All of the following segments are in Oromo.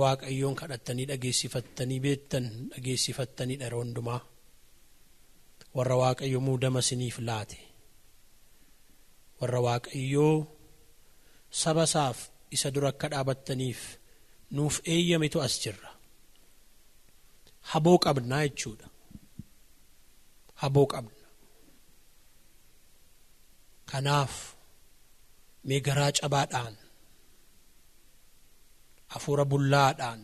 waaqayyoon kadhattanii dhageessifattanii beektan dhageessifattanii dha hundumaa warra waaqayyo muudama isiniif laate warra waaqayyo saba isaaf isa dura akka dhaabattaniif nuuf eeyyametu as jirra. Haboo qabnaa jechuudha. Haboo qabna. Kanaaf mee garaa cabaadhaan hafuura bullaadhaan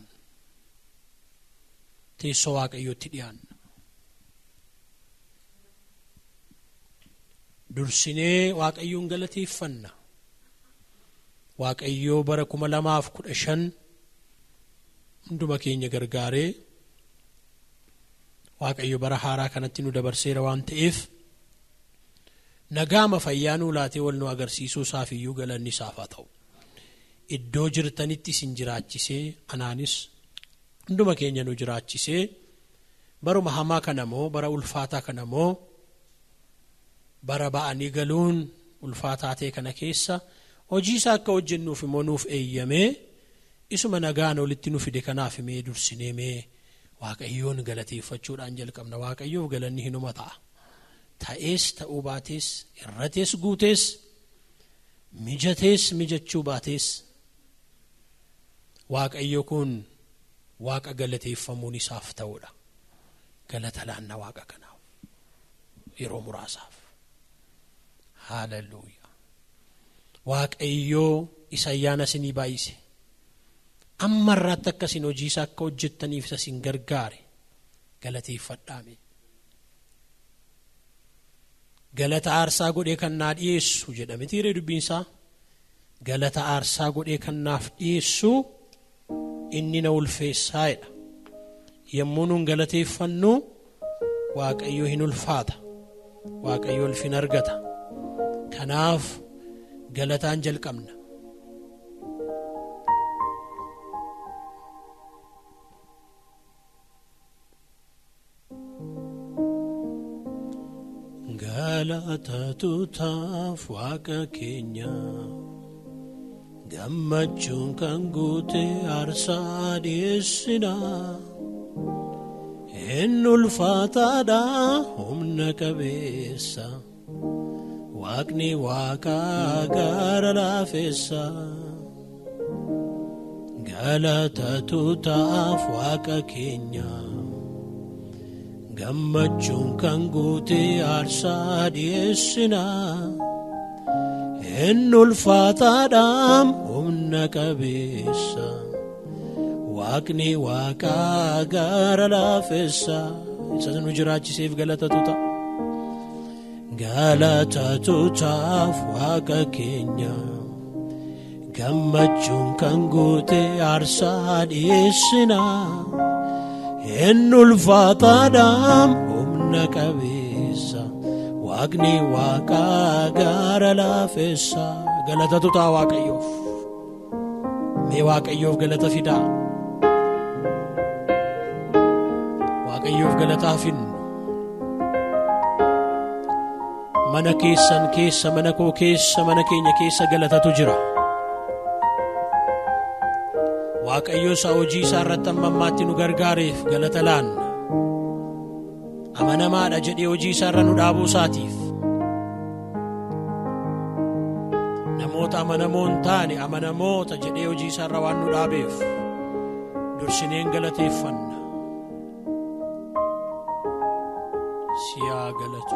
teessoo waaqayyootti dhiyaanna. Dursinee waaqayyoon galateeffanna. Waaqayyoo bara 2015 hunduma keenya gargaaree waaqayyo bara haaraa kanatti nu dabarseera waan ta'eef nagaama fayyaa nuu laatee wal nu agarsiisuu isaaf iyyuu galanni isaaf haa ta'u. Iddoo jirtanitti isin jiraachisee anaanis hunduma keenya nu jiraachisee baruma hamaa kana moo bara ulfaataa kana moo bara ba'anii galuun ulfaataa ta'e kana keessa hojii isaa akka hojjennuuf immoo nuuf eeyyamee isuma nagaan olitti nu fide kanaaf mee dursinee mee waaqayyoon galateeffachuudhaan jalqabna. Waaqayyoof galanni hinuma ta'a. Ta'ees ta'uu baatees irratees guutees mijatees mijachuu baatees waaqayyo kun waaqa galateeffamuun isaaf ta'uudha. Galata laanna waaqa kanaaf yeroo muraasaaf. Haalleluuyaa. Waaqayyo isa ayyaana isinii baay'ise amma irratti akkasiin hojii isaa akka hojjettaniif isin gargaare galateeffadhaame. Galata aarsaa godhee kan naa dhiyeessu jedhame tiiree dubbiinsaa. Galata aarsaa godhee kan naaf dhiyeessu inni na ulfeessaadha. Yommuu nun galateeffannu waaqayyo hin ulfaata. Waaqayyo ulfina argata. Kanaaf galataan jalqabna. Galatatu taaf waaqa keenya gammachuun kan guute aarsaa dhiyeessina. Inni ulfaataadha humna qabeessa waaqni waaqa gara laafessa. Galatatu taaf waaqa keenya gammachuun kan guute aarsaa dhiyeessina. Inni ulfaataadha humna qabeessa waaqni waaqa gara laafessa. Isa nu jiraachiseef galatatu ta'a. Galatatu taaf waaqa keenya gammachuun kan guute aarsaa dhiyeessina. Inni ulfaataadha humna qabeessa waaqni waaqa gara laafessa. Galatatu ta'a waaqayyoof. Mee waaqayyoof galata fidaa. Waaqayyoof galataa finnu. Mana keessan keessa, mana koo keessa, mana keenya keessa galatatu jira. Waaqayyo isaa hojii isaa irratti amma ammaatti nu gargaareef galata laanna. Amanamaadha jedhee hojii isaa irra nu dhaabuu isaatiif. Namoota amanamoo hin taane amanamoota jedhee hojii isaa irra waan nu dhaabeef dursineen galateeffanna. Siyaa galatu.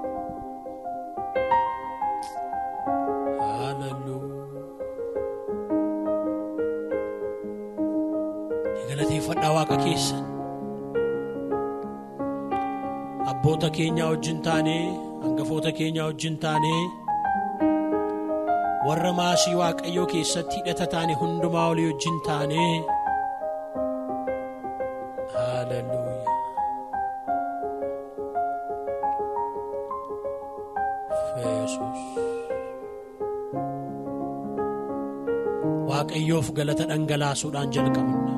Galateeffadhaa waaqa keessan. Abboota keenya wajjin taanee, hangafoota keenya wajjin taanee, warra maasii waaqayyoo keessatti hidhata taane hundumaa olii wajjin taanee. Haalleluuyaa. Yesuus. Waaqayyoof galata dhangalaasuudhaan jalqabna.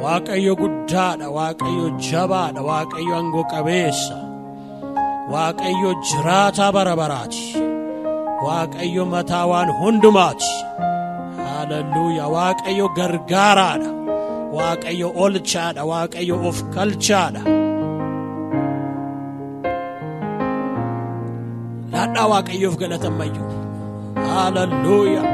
Waaqayyo guddaadha, Waaqayyo jabaadha, Waaqayyo aangoo qabeessa, Waaqayyo jiraataa bara baraati, Waaqayyo mataa waan hundumaati. Haleluuyaa. Waaqayyo gargaaraadha, Waaqayyo olchaadha, Waaqayyo of kalchaadha. Laadhaa Waaqayyoof galatammayyu. Haleluuyaa.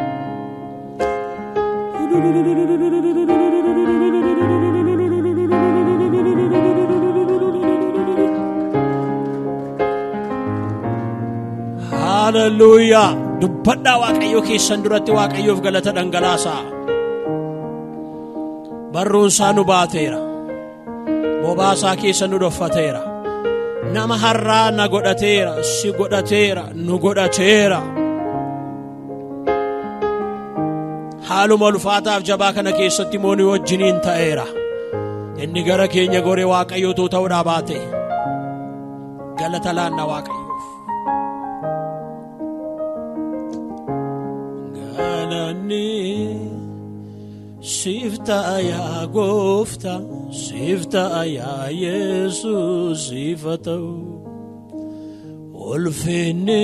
Haleluuyaa. Dubbadhaa Waaqayyo keessan duratti Waaqayyoof galata dhangalaasaa. Barruun isaa nu baateera, bobaasaa keessa nu dhoffateera, nama harraa na godhateera, si godhateera, nu godhateera. Haaluma ulfaataaf jabaa kana keessatti mooni wajjiniin ta'eera. Inni gara keenya goree Waaqayyootu ta'uudhaa baate. Galata laanna Waaqayyoof. Sifta ya Gofta, sifta ya Yesus, sifatau olfene.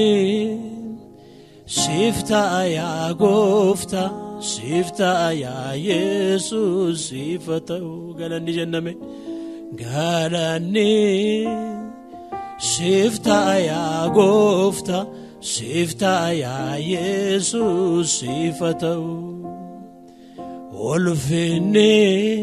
Sifta ya Gofta, sifta ya Yesus, sifatau. Galani jenname, galani. Sifta ya Gofta, sifta ya Yesus, sifatau olfene.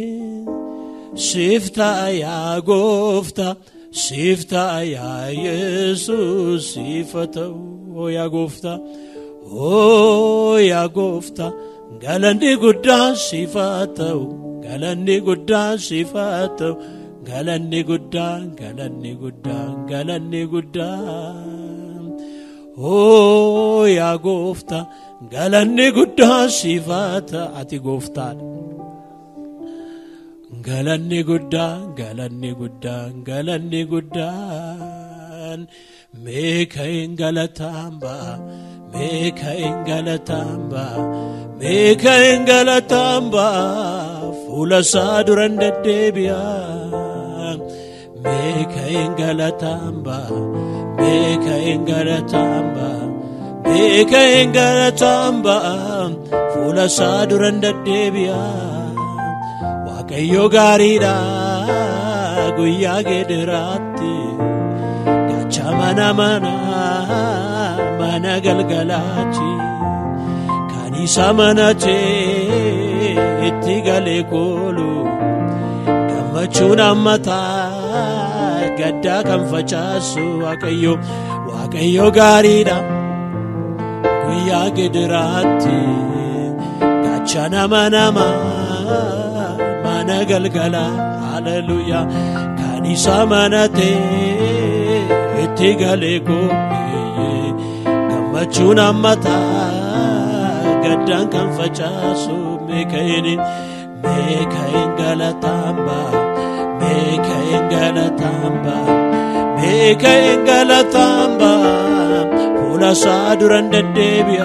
Sifta ya Gofta, sifta ya Yesus, sifatau. O ya Gofta, o ya Gofta, galani gudda sifatau, galani gudda sifatau, galani gudda, galani gudda, galani gudda. O ya Gofta, galani gudda sifata ati Goftaan. Galani gudda, galani gudda, galani guddaan. Meekain galatamba, meekain galatamba, meekain galatamba. Fuula isaa duran deddeebi'a. Meekain galatamba, meekain galatamba, meekain galatamba. Fuula isaa duran deddeebi'a. Waaqayyo gaariidha guyyaa geediraatti. Gacha mana mana mana galgalaati. Kan isa manatee itti galee koolu. Gammachuun ammataa gaddaa kan facaasu. Waaqayyo, Waaqayyo gaariidha guyyaa geediraatti. Gacha nama nama mana galgala. Haleluuyaa. Kan isa manatee itti galee koolu. Gammachuun ammataa gaddaan kan facaasu. Meekain galatamba, meekain galatamba, meekain galatamba. Fuula isaa duran deddeebi'a.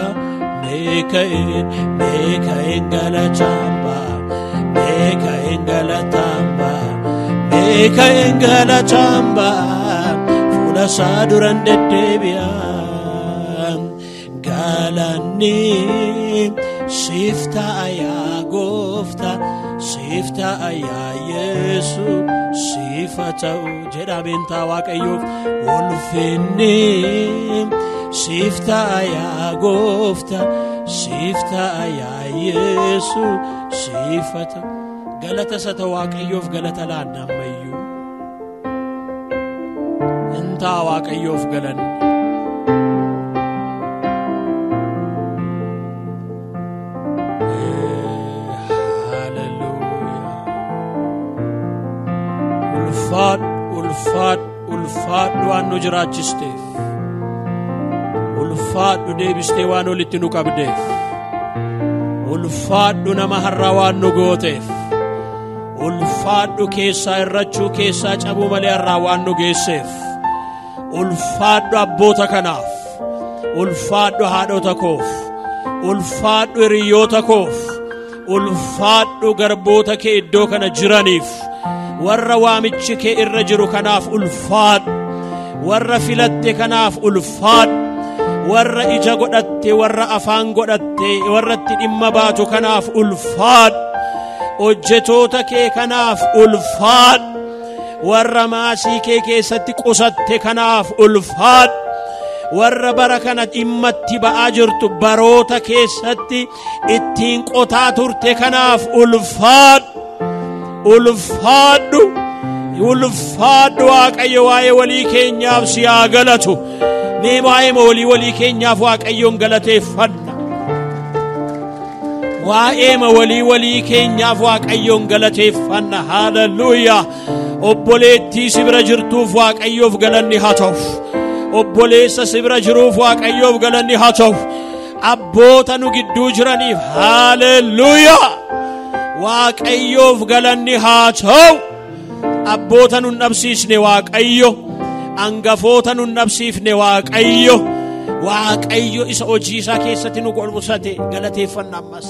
Meekain galatamba, meekain galatamba, meekain galatamba. Fuula isaa duran deddeebi'a. Galanni sifta ya Gofta, sifta ya Yesu, sifatau. Jedha beentaa Waaqayyoof ulfinni. Sifta ya Gofta, sifta ya Yesu, sifatau. Galata sata Waaqayyoof galata laanna ammayyuu. Intaa Waaqayyoof galan. Ulfaadhu waan nu jiraachisteef, ulfaadhu deebistee waan olitti nu qabdeef, ulfaadhu nama har'a waan nu gooteef, ulfaadhu keessaa irrachuu keessaa cabuu malee har'aa waan nu geesseef, ulfaadhu abboota kanaaf, ulfaadhu haadhota koof, ulfaadhu hiriyoota koof, ulfaadhu garboota kee iddoo kana jiraniif warra waamichi kee irra jiru kanaaf ulfaadhu warra filatte kanaaf ulfaadhu warra ija godhatte warra afaan godhatte warra itti dhimma baatu kanaaf ulfaadhu hojjetoota kee kanaaf ulfaadhu warra maasii kee keessatti qusatte kanaaf ulfaadhu warra bara kana dhimmatti ba'aa jirtu baroota keessatti ittiin qotaa turte kanaaf ulfaadhu Waaqayyo waa'ee walii keenyaaf si haa galatu. Mee waa'ee walii keenyaaf Waaqayyoon galateeffanna. Waa'ee walii keenyaaf Waaqayyoon galateeffanna. Haleluuyaa. Obboleettii si bira jirtuuf Waaqayyoof galanni haa ta'u. Obboleessa si bira jiruuf Waaqayyoof galanni haa ta'u. Abboota nu gidduu jiraniif haleluuyaa. Waaqayyoof galanni haa ta'u. Abboota nu dhabsiisne Waaqayyo, angafoota nu dhabsiifne Waaqayyo isa hojii isaa keessatti nu golbusate galateeffanna ammas.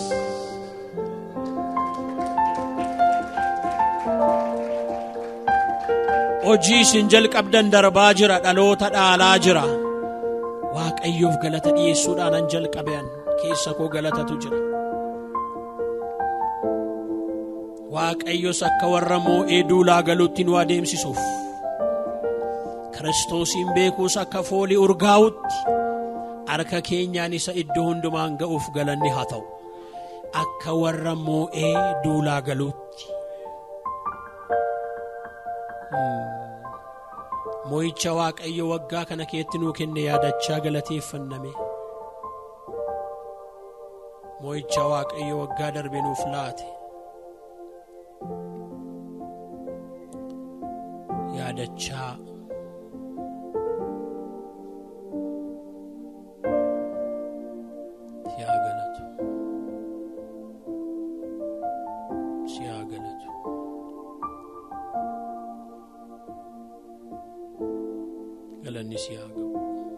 Hojii isin jalqabdan darbaa jira, dhaloota dhaalaa jira. Waaqayyoof galata dhiyeessuudhaan an jalqabean keessa koo galatatu jira. Waaqayyos akka warra moo'ee duulaa galuutti nu adeemsisuuf, Kiristoosiin beekuus akka foolii urgaa'utti harka keenyaan isa iddoo hundumaan ga'uuf galanni haa ta'u. Akka warra moo'ee duulaa galuutti moo'icha Waaqayyo waggaa kana keetti nuu kenne yaadachaa galateeffanname. Moo'icha Waaqayyo waggaa darbe nuuf laate yaadachaa siyaa galatu galanni siyaa ga'u.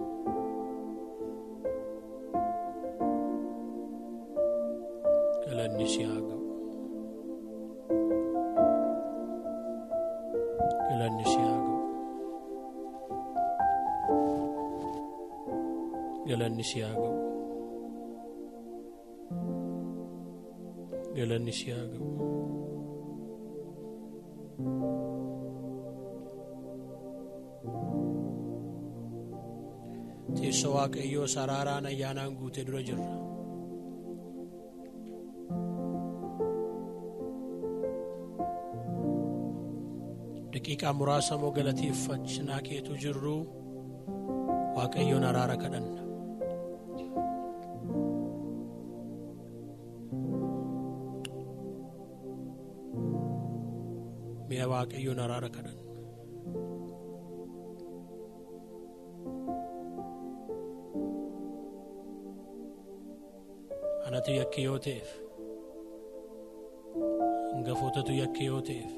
Galanni siyaa ga'u. Galanni siyaa ga'u. Galanni siyaa ga'u. Galanni siyaa ga'u. Teessoo Waaqayyoo saraaraan ayyaanaan guutee dura jirra. Daqiiqaa muraasa moo galateeffachaa keetu jirru Waaqayyoon araara kadhanna. Mee Waaqayyoon araara kadhanna. Anatu yakke yoo ta'eef, hangafootatu yakke yoo ta'eef,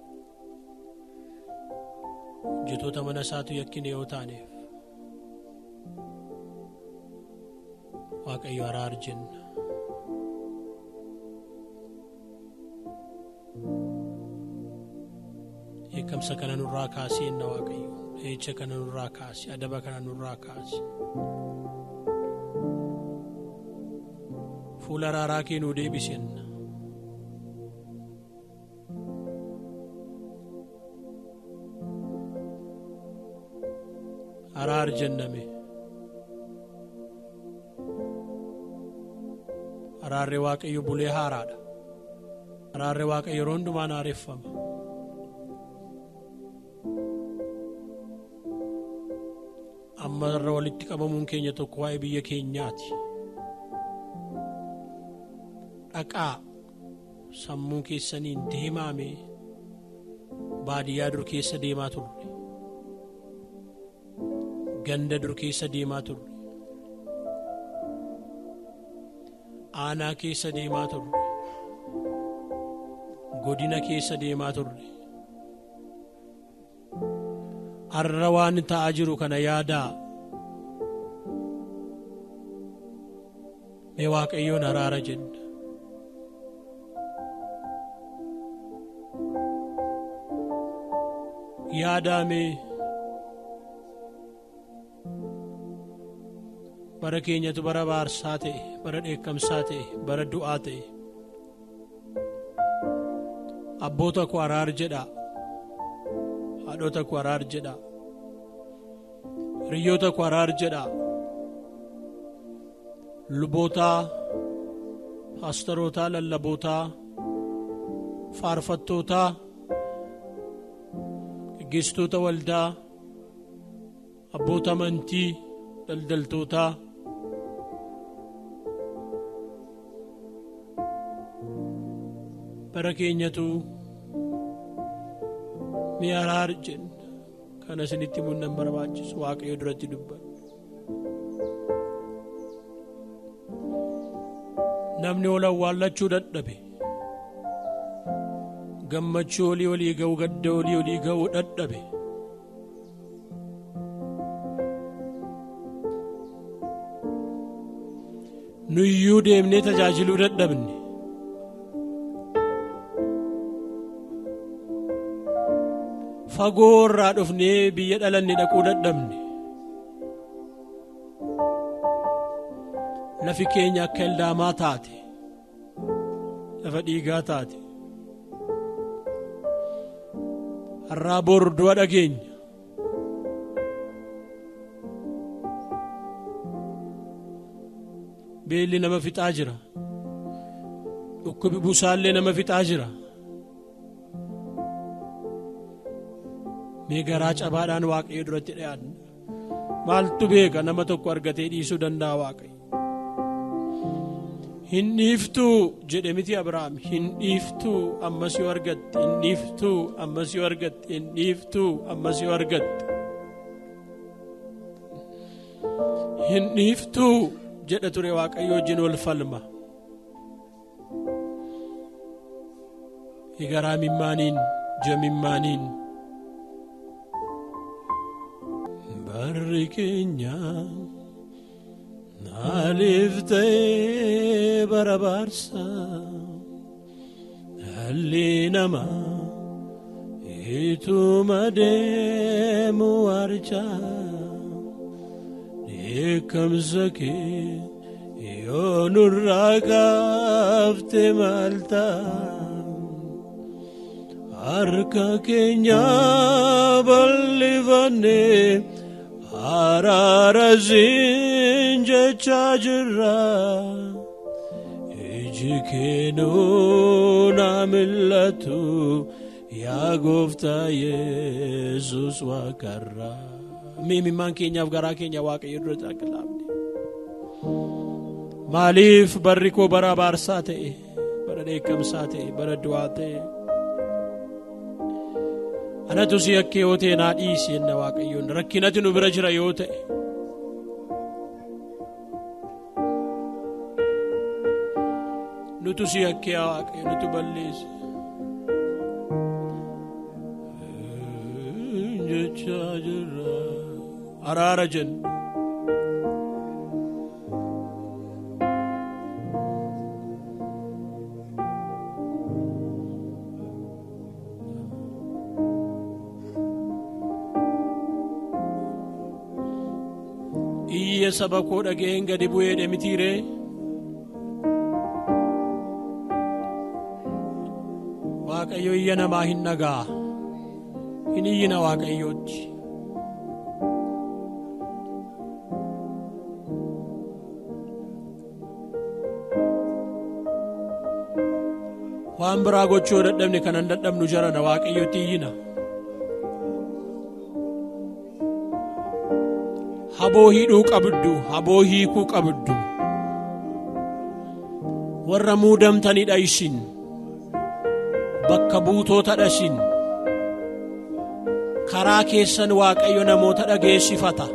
hojjetoota mana isaatu yakkine yoo taaneef, Waaqayyo araara jenna. Eekamsa kana nurraa kaasi enna Waaqayyo, eecha kana nurraa kaasi, adaba kana nurraa kaasi. Fuula araaraa kee nuu deebisenna. Araar jenname. Araarri Waaqayyo bulee haaraadha. Araarri Waaqayyo yeroo hundumaan haareffama. Amma irra walitti qabamuun keenya tokko waa'ee biyya keenyaati. Dhaqaa sammuu keessaniin deemaame baadiyyaa dur keessa deemaa turre, ganda dur keessa deemaa turre, aanaa keessa deemaa turre, godina keessa deemaa turre. Har'a waan ta'aa jiru kana yaadaa. Mee Waaqayyoon araara jenna. yaadame bara keenyatu bara baarsaa ta'e, bara dheekkamsaa ta'e, bara du'aa ta'e. Abboota koo araar jedha, haadhota koo araar jedha, hiriyoota koo araar jedha, lubootaa, paastorootaa, lallabootaa, faarfattootaa, gaggeessitoota waldaa, abboota amantii, daldaltootaa, bara keenyatu mi araar jenna. Kana isinitti himuun barbaachisu, Waaqayyo duratti dubbadhu. Namni ol awwaallachuu dadhabe, gammachuu olii ga'u, gadda olii ga'u dadhabe, nuyyuu deemnee tajaajiluu dadhabne, fagoo irraa dhufnee biyya dhalanne dhaquu dadhabne, lafi keenya akka eldaamaa taate, lafa dhiigaa taate, har'aa bor du'a dhageenya. Beelli nama fixaa jira, dhukkubi busaallee nama fixaa jira. Mee garaa cabaadhaan Waaqayyo duratti dhiyaanna. Maaltu beeka nama tokko argatee dhiisuu danda'a Waaqayyo? Hin dhiiftuu jedhe miti Abrahaam. Hin dhiiftuu ammas yoo argatte, hin dhiiftuu ammas yoo argatte, hin dhiiftuu ammas yoo argatte. Hin dhiiftuu jedha ture Waaqayyo wajjin wal falma. Garaa mimmaaniin, jamimmaaniin. Barri keenya naaliif ta'ee bara baarsaa, dhalli namaa ituma deemu arjaa. Dheekkamsa kee yoo nurraa kaafte maal ta'a? Harka keenya bal'ifannee araara siin jechaa jirra. Iji kee nuuna mil'atu yaa Gooftaa Yesuus Waaqarraa. Mimmaan keenyaaf garaa keenya Waaqayyo dura taaqalaabne. Maaliif barri koo bara baarsaa ta'e, bara dheekkamsaa ta'e, bara du'aa ta'e? Anatu si yakkee yoo ta'e naa dhiisi jenna Waaqayyoon. Rakkinatu nu bira jira yoo ta'e, nutu si yakkee yaa Waaqayyo, nutu balleessi jechaa jirra. Araara jenna. Iyya saba koo dhaga'een gadi bu'ee mitiiree? Waaqayyo iyya namaa hin dhaga'a, hin iyyina Waaqayyootti. Waan biraa gochuu dadhabne kanan dadhabnu jarana Waaqayyootti iyyina. Haboo hidhuu qabdu, haboo hiikuu qabdu. Warra muudamtanidha isin, bakka buutootadha isin. Karaa keessan Waaqayyo namoota dhageessifata.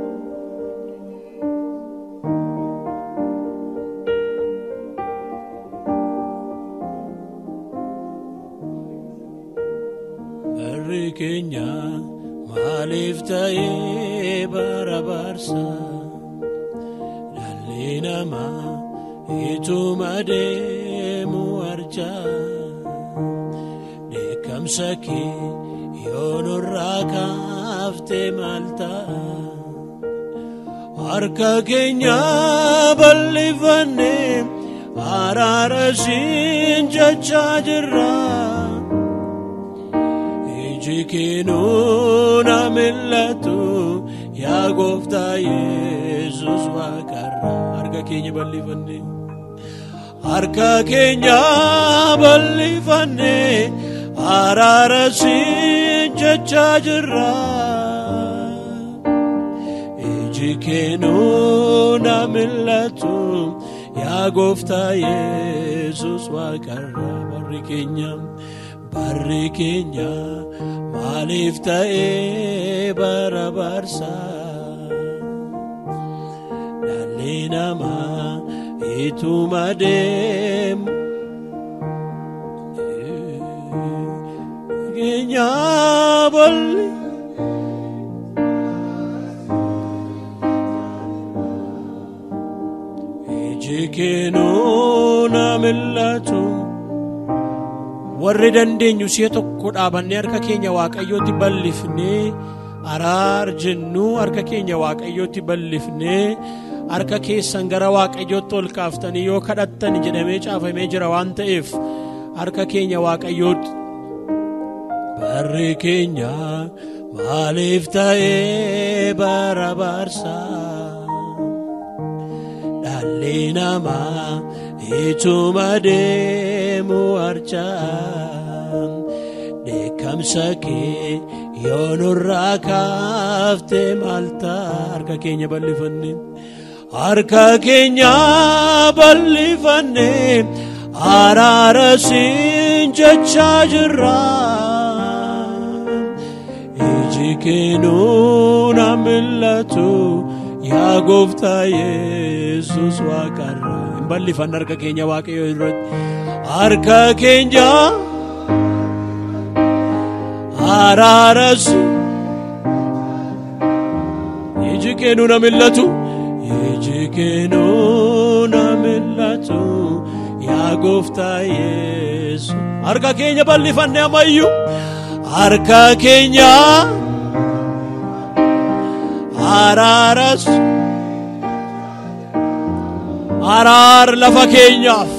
Barri keenya maaliif ta'ee bara baarsaa, dhalli namaa ituma deemu arjaa. Dheekkamsa kee yoonurraa kaaftee maalta harka keenya bal'ifannee araara siin jechaa jirra iji keenuu na mil'atu yaa gooftaa Yesuus waaqarra harka keenya bal'ifannee harka keenya bal'ifannee araara siin jechaa jirra iji keenuu na mil'atu yaa gooftaa Yesuus waaqarra barri keenya maaliif ta'ee bara barsaa dhalli namaa ituma deemu keenya bolli iji keenuu na mil'atu warri dandeenyu si'a tokko dhaabannee harka keenya waaqayyootti bal'ifnee araar jennu harka keenya waaqayyootti bal'ifnee harka keessan gara waaqayyootti ol kaaftanii yoo kadhattan jedhamee caafamee jira waan ta'eef harka keenya waaqayyootti barri keenya maaliif ta'ee bara barsaa dhalli namaa ituma deemu harcaan dheekkamsa kee yoonurraa kaaftee maalta harka keenya bal'ifannee harka keenya bal'ifannee araara siin jechaa jirra iji keenuu na mil'atu yaa gooftaa Yesuus waaqarra bal'ifan harka keenya waaqayyo irratti harka keenya araaras iji keenuu na mil'atu iji keenuu na mil'atu yaa gooftaa Yesuus harka keenya bal'ifanne ammayyu harka keenya araaras araar lafa keenyaaf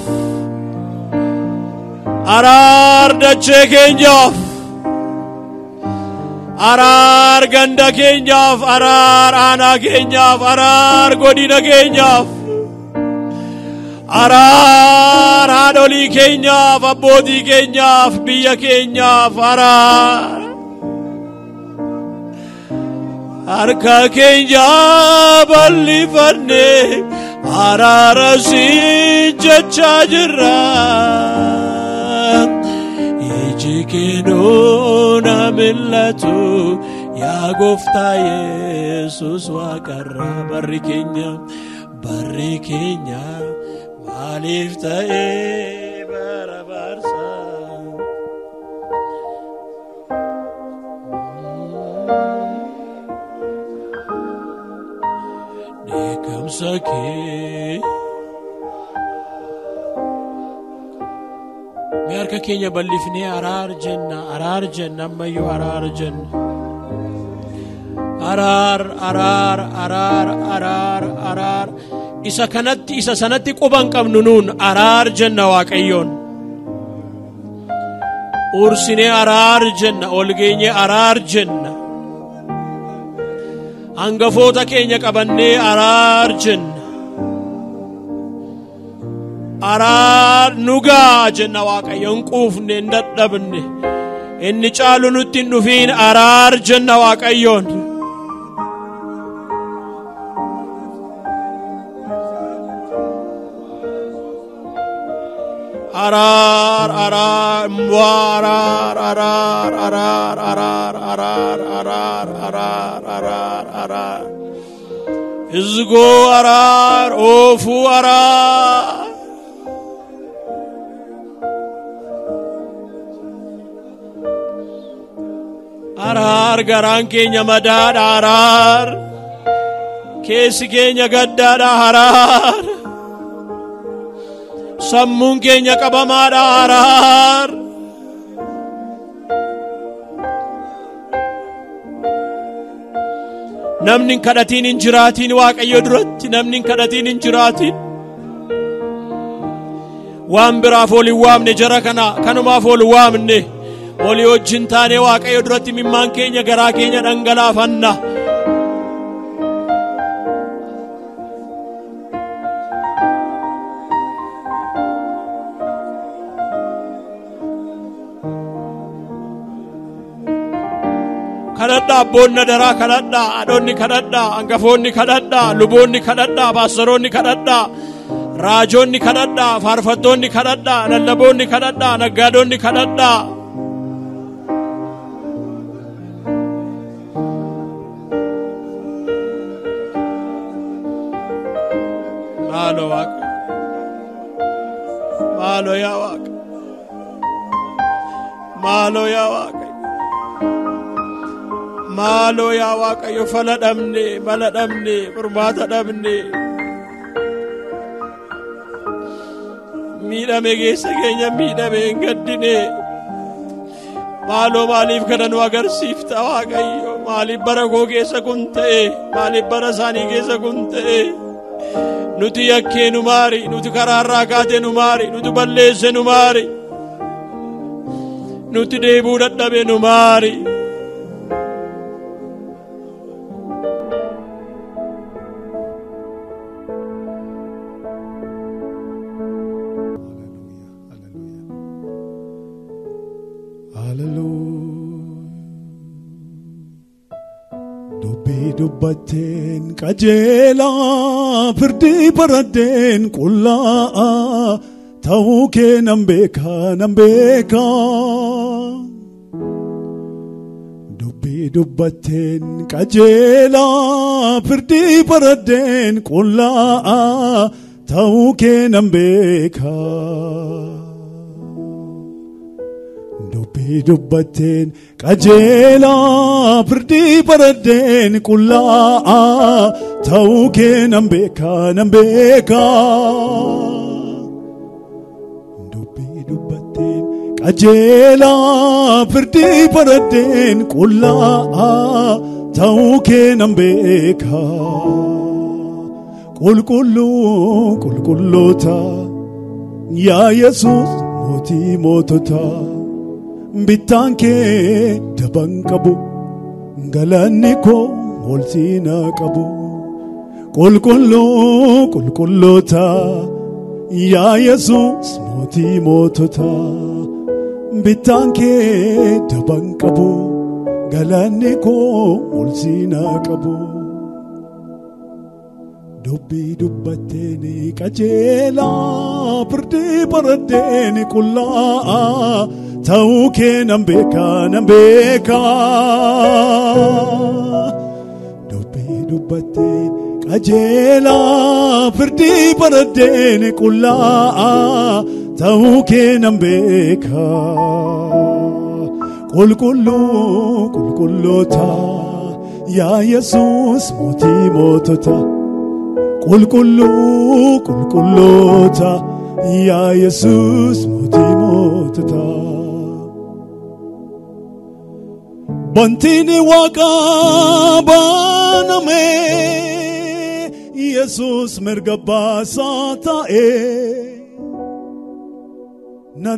araar dachee keenyaaf araar ganda keenyaaf araar aanaa keenyaaf araar godina keenyaaf araar haadholii keenyaaf abbootii keenyaaf biyya keenyaaf araar harka keenya bal'ifannee araara siin jechaa jirra iji keenuu na mil'atu yaa gooftaa Yesuus waaqarra barri keenya maaliif ta'ee bara barsaa dheekkamsa kee mee harka keenya bal'ifnee araar jenna ammayyuu araar jenna araar isa sanatti quban qabnu nuun araar jenna waaqayyoon ursinee araar jenna olgeenye araar jenna hangafoota keenya qabannee araar jenna araar nugaa jenna waaqayyoon quufne hin dadhabne inni caalu nutti hin dhufiin araar jenna waaqayyoon izgo araar ofu araar araar garaan keenya madaadha araar keessi keenya gaddaadha araar sammuun keenya qabamaadha araar namni kadhatiin hin jiraatiin Waaqayyo duratti namni kadhatiin hin jiraatiin waan biraaf ol hin waamne jara kana kanumaaf ol waamne olii wajjin taane Waaqayyo duratti mimmaan keenya garaa keenya dhangalaafanna. kadhadhaa abboonni daraa kadhadhaa haadhonni kadhadhaa hangafoonni kadhadhaa luboonni kadhadhaa paasteroonni kadhadhaa raajoonni kadhadhaa faarfattoonni kadhadhaa lallaboonni kadhadhaa naggaadonni kadhadhaa. Maalo Waaqa maalo yaa Waaqa maalo yaa Waaqa maalo yaa Waaqayyo fala dhabne mala dhabne furmaata dhabne miidhame geessa keenya miidhame hin gaddine maaloo maaliif kana nu agarsiifta Waaqayyo maaliif bara koo keessa kun ta'e maaliif bara isaanii keessa kun ta'e nuti yakkee nu maari nuti karaarraa kaate nu maari nuti balleesse nu maari nuti deebuu dadhabe nu maari. dubbateen qajeelaa firdii baradeen qullaa ta'uu kee nan beeka dubbateen qajeelaa firdii baradeen qullaa ta'uu kee nan beeka dubbateen qajeelaa firdii baradeen qullaa ta'uu kee nan beeka dubbateen qajeelaa firdii baradeen qullaa ta'uu kee nan beeka qulqulloota yaa Yesuus mootii mootota bittaan kee daban qabu galanni koo ol siinaa qabu qulqulloota yaa Yesuus mootii mootota bittaan kee daban qabu galanni koo ol siinaa qabu dubbateen qajeelaa firdii baradeen qullaa ta'uu kee nan beeka dubbateen qajeelaa firdii baradeen qullaa ta'uu kee nan beeka qulqulloota yaa Yesuus mootii mootota qulqulloota yaa Yesuus mootii mootota Bantini Waaqaa baname Yesuus mirga baasaa ta'e nan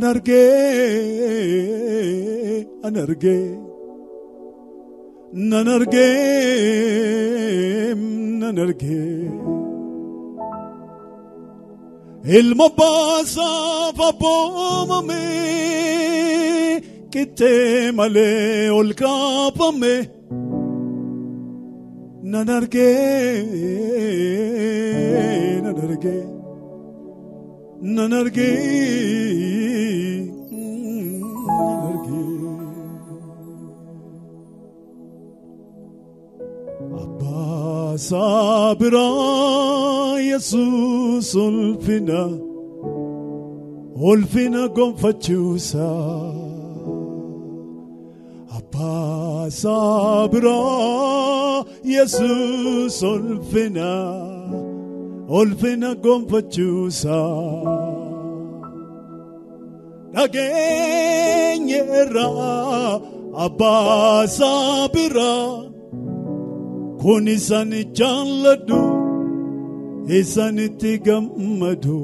argee ilma baasaaf abboomame qixxee malee ol kaafame nan argee Abbaa Sabira Yesuus ulfina gonfachuusa Abbaa Sabira Yesuus ulfina gonfachuusa dhageenyeerra Abbaa Sabira kun isaan jaalladhu isaanitti gammadu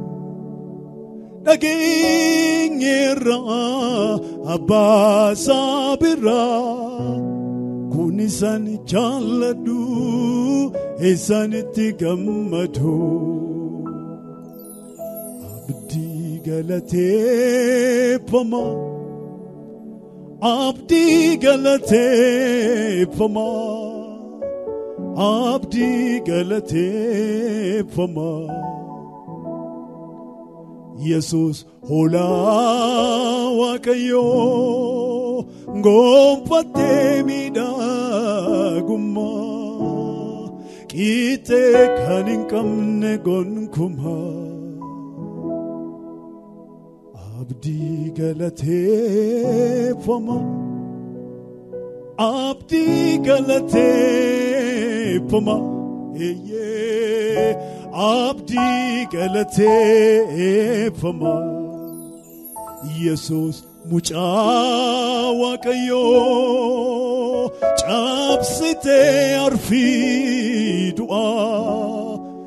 dhageenyeerra abbaa isaa biraa kun isaan jaalladhu isaanitti gammadu abdii galateeffama abdii galateeffama abdii galateeffama Yesus hoolaa Waaqayyoo gonfatee miidhagummaa qixxee kan hin qabne gonkumaa abdii galateeffama abdii galateeffama abdii galateeffama Yesus mucaa Waaqayyoo cabsitee arfii du'aa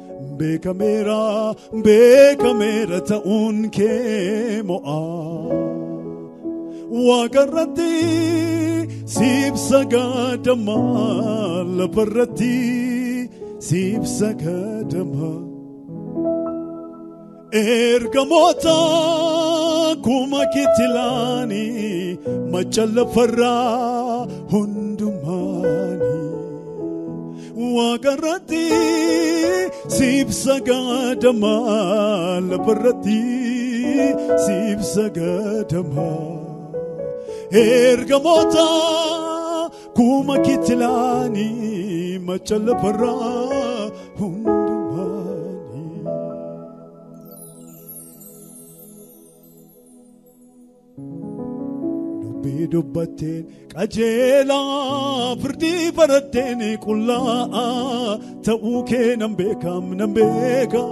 beekameera ta'uun kee mo'aa waaqarratti siif sagadama lafarratti siif sagadama ergamoota kuma kitilaani macha lafarraa hundumaani waaqarratti siif sagadama lafarratti siif sagadama ergamoota kuma kitilaani macha lafarraa hundumaani dubbii dubbatteen qajeelaa firdii baratteen qullaa ta'uu kee nan beekam nan beeka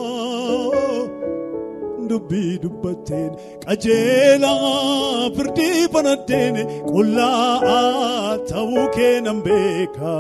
dubbii dubbatteen qajeelaa firdii baratteen qullaa ta'uu kee nan beeka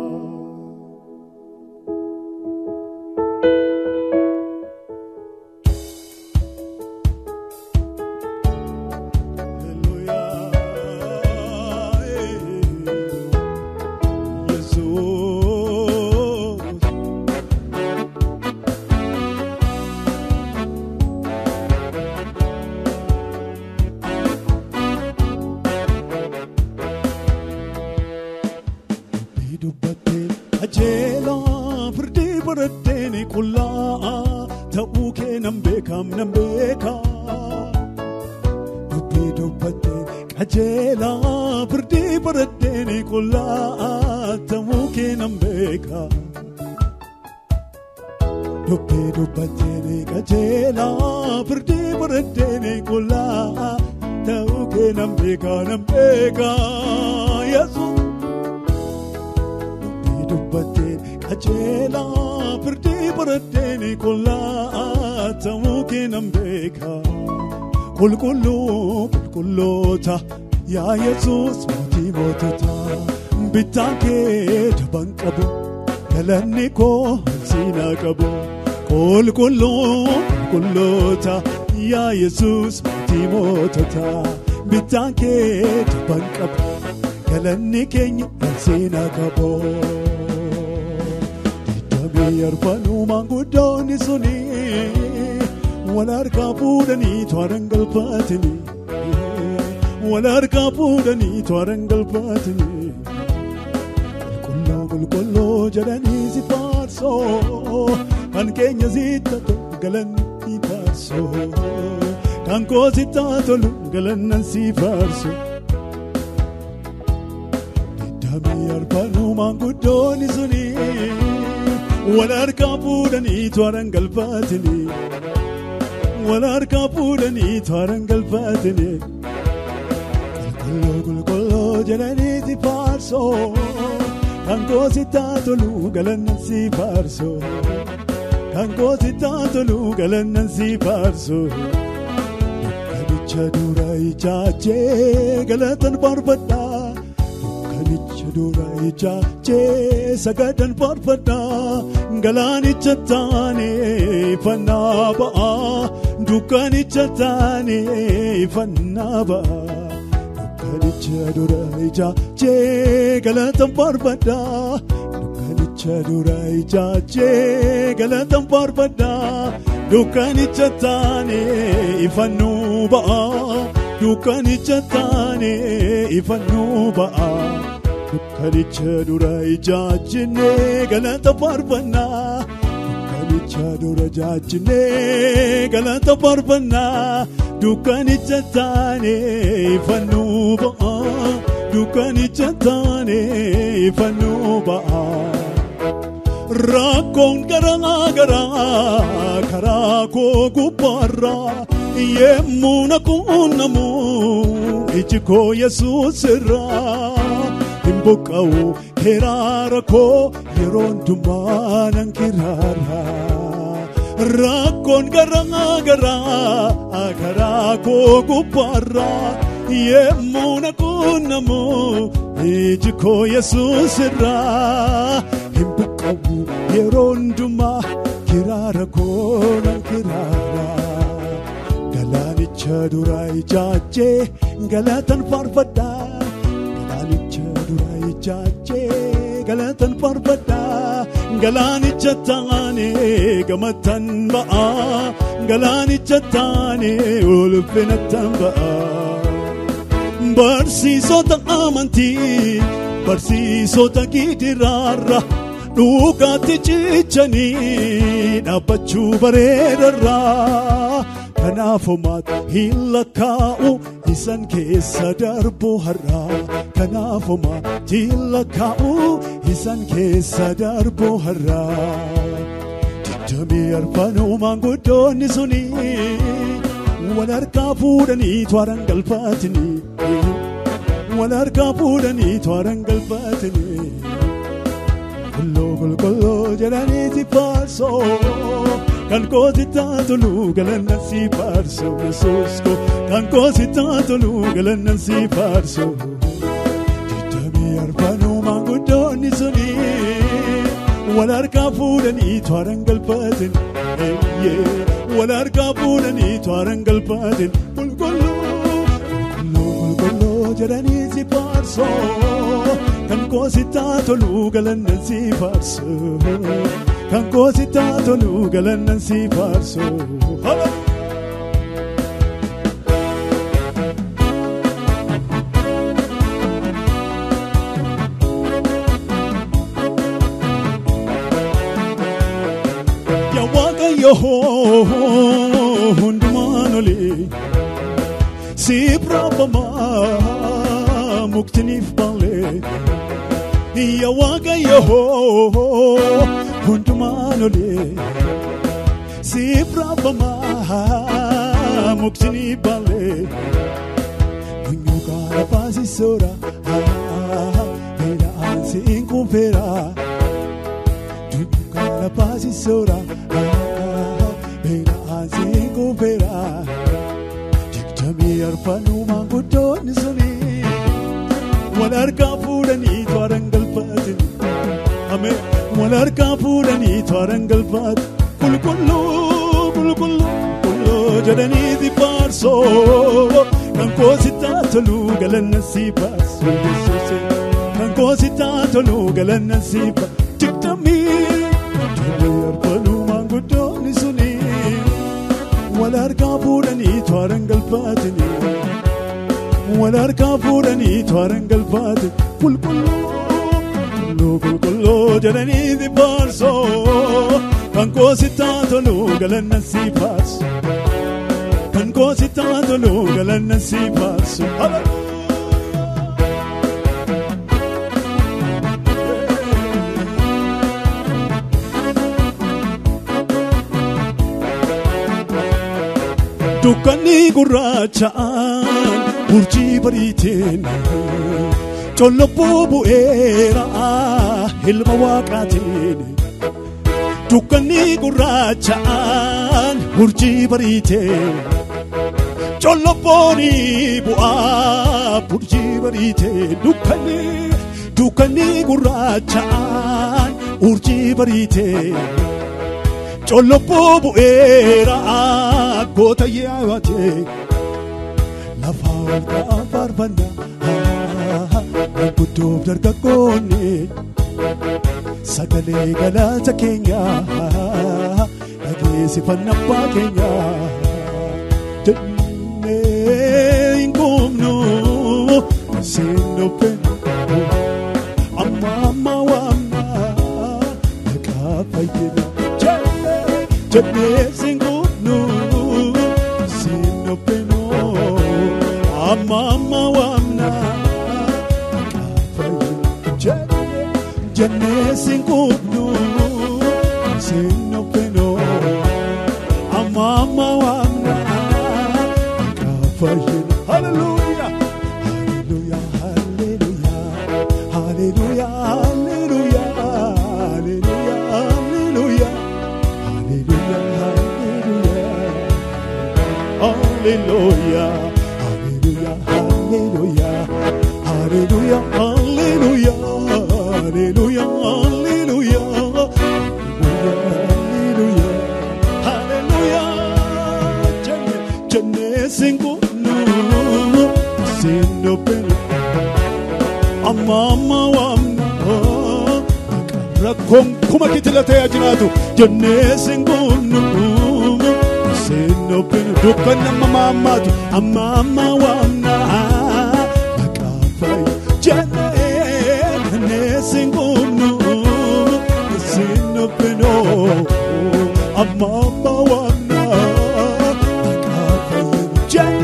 qulqulloota yaa Yesus mootii mootota bittaan kee daban qabu galanni koo siinaa qabu qulqulloota yaa Yesus mootii mootota bittaan kee daban qabu galanni keenya siinaa qabu didamee arfanuu maanguddoonni suni Walarka fuudhanii tooraan galfatanii walarka fuudhanii tooraan galfatanii qulqulloo jedhanii si faarsoo kan keenya sitti tolu galanni faarsoo kan koo sitti tolu galannan si faarsoo didamee arfanuu maanguddoonni suni walarka fuudhanii tooraan galfatanii walarka fuudhanii tooraan galfatanii qulqulloo jedhanii si faarsoo kan koo sitti tolu galannan si faarsoo kan koo sitti tolu galannan si faarsoo dukkanicha dura ijaajjee galatan faarfadhaa dukkanicha dura ijaache sagadan farfadha galaanicha taane fannaa ba'a dukkanicha taane fannaa ba'a dukkanicha dura ijaache galatan farfadha dukkanicha dura ijaache galatan farfadha dukkanicha taane fannuu ba'a dukkanicha taane fannuu ba'a dukkanicha dura ijaajjine galata farfannaa dukkanicha dura ijaajjine galata farfannaa dukkanicha taane fannuu ba'a dukkanicha taane fannuu ba'a rakkoon garaa karaa koo gubbaarraa yemmuu na quunnamu iji koo Yesuus irraa hin buqqa'u hiraara koo yeroo hundumaa nan kiraara rakkoon garaa karaa koo gubbaarraa yemmuu na quunnamu iji koo Yesuus irraa hin buqqa'u yeroo hundumaa kiraara koo nan kiraara galaanicha dura ijaache galatan farfadha galaanicha dura ijaache galatan farfadha galaanicha taane gamatan ba'a galaanicha taane ulfinatan ba'a barsiisota amantii barsiisota gidiraarra dhugaatti cichanii dhaabbachuu bareedarraa kanaafumaat hin lakkaa'u isan keessa darbu har'aa kanaafumaat hin lakkaa'u isan keessa darbu har'aa digdamii arfanuu maanguddoonni suni wal harkaa fuudhanii tooraan galfatanii wal harkaa fuudhanii tooraan galfatanii Kollo jedhaniiti faarsoo kan kooti taatolu galanna si faarsoo Yesuus ko kan kooti taatolu galanna si faarsoo digdamii arfanuu maanguddoonni suni wal harkaa fuudhanii tooraan galfatanii wal harkaa fuudhanii tooraan galfatanii kollo jedhaniiti faarsoo kan kooti taatolu galanna si faarsoo kan kooti taatolu galanna si faarsoo yaa Waaqayyo hundumaan olee siif raafamaa muktiniif baalee yaa Waaqayyo hundumaan olee siif raafamaa muktiniif baalee nunyuu kaara baasisoora beela'aan siin kuufeera nunyuu kaara baasisoora beela'aan siin kuufeera digdamii arfanuu maanguddoonni suni wal harkaa fuudhanii tooraan galfatanii ameen wal harkaa fuudhanii tooraan galfatanii qulqulluu jedhaniiti faarsoo kan kooti taatolu galanna si faarsoo Yesuus kan kooti taatolu galanna si faarsoo digdamii arfanuu maanguddoonni suni wal harkaa fuudhanii tooraan galfatanii wal harkaa fuudhanii tooraan galfatanii qulqulluu jedhaniiti faarsoo kan kooti taatolu galanna si faarsoo kan kooti taatolu galanna si faarsoo dukkanni gurraacha'aan urjii bariiteen collobboo bu'eera ilma waaqaatiin dukkanni gurraacha'aan urjii bariiteen collobbooni bu'aa urjii bariiteen dukkani gurraachaan urjii bariitee Colobboo bu'eera goota yaawatee lafa olkaa faarfannaa guddoof dargaggoonni sagalee galata keenya dhageessifannaa abbaa keenya jennee hin qubnu seennobbeen amma waamna maqaa fayyada jennee hin qubnu seennobbeen amma waamna maqaa fayyada jennee hin qubnu seennobbeen amma waamna maqaa fayyada. Hallelujah. Hallelujah, hallelujah, hallelujah, hallelujah, hallelujah, hallelujah, hallelujah, hallelujah, hallelujah, hallelujah, hallelujah, hallelujah, hallelujah, Jannah singu nu sinno pen amma waamna rakkoon kuma kitilatee ajiraatu jennee singuunu seennobbeen dukkan nama maammaatu amma waamna maqaa fayyada jennee singuunu seennobbeen amma waamna maqaa fayyada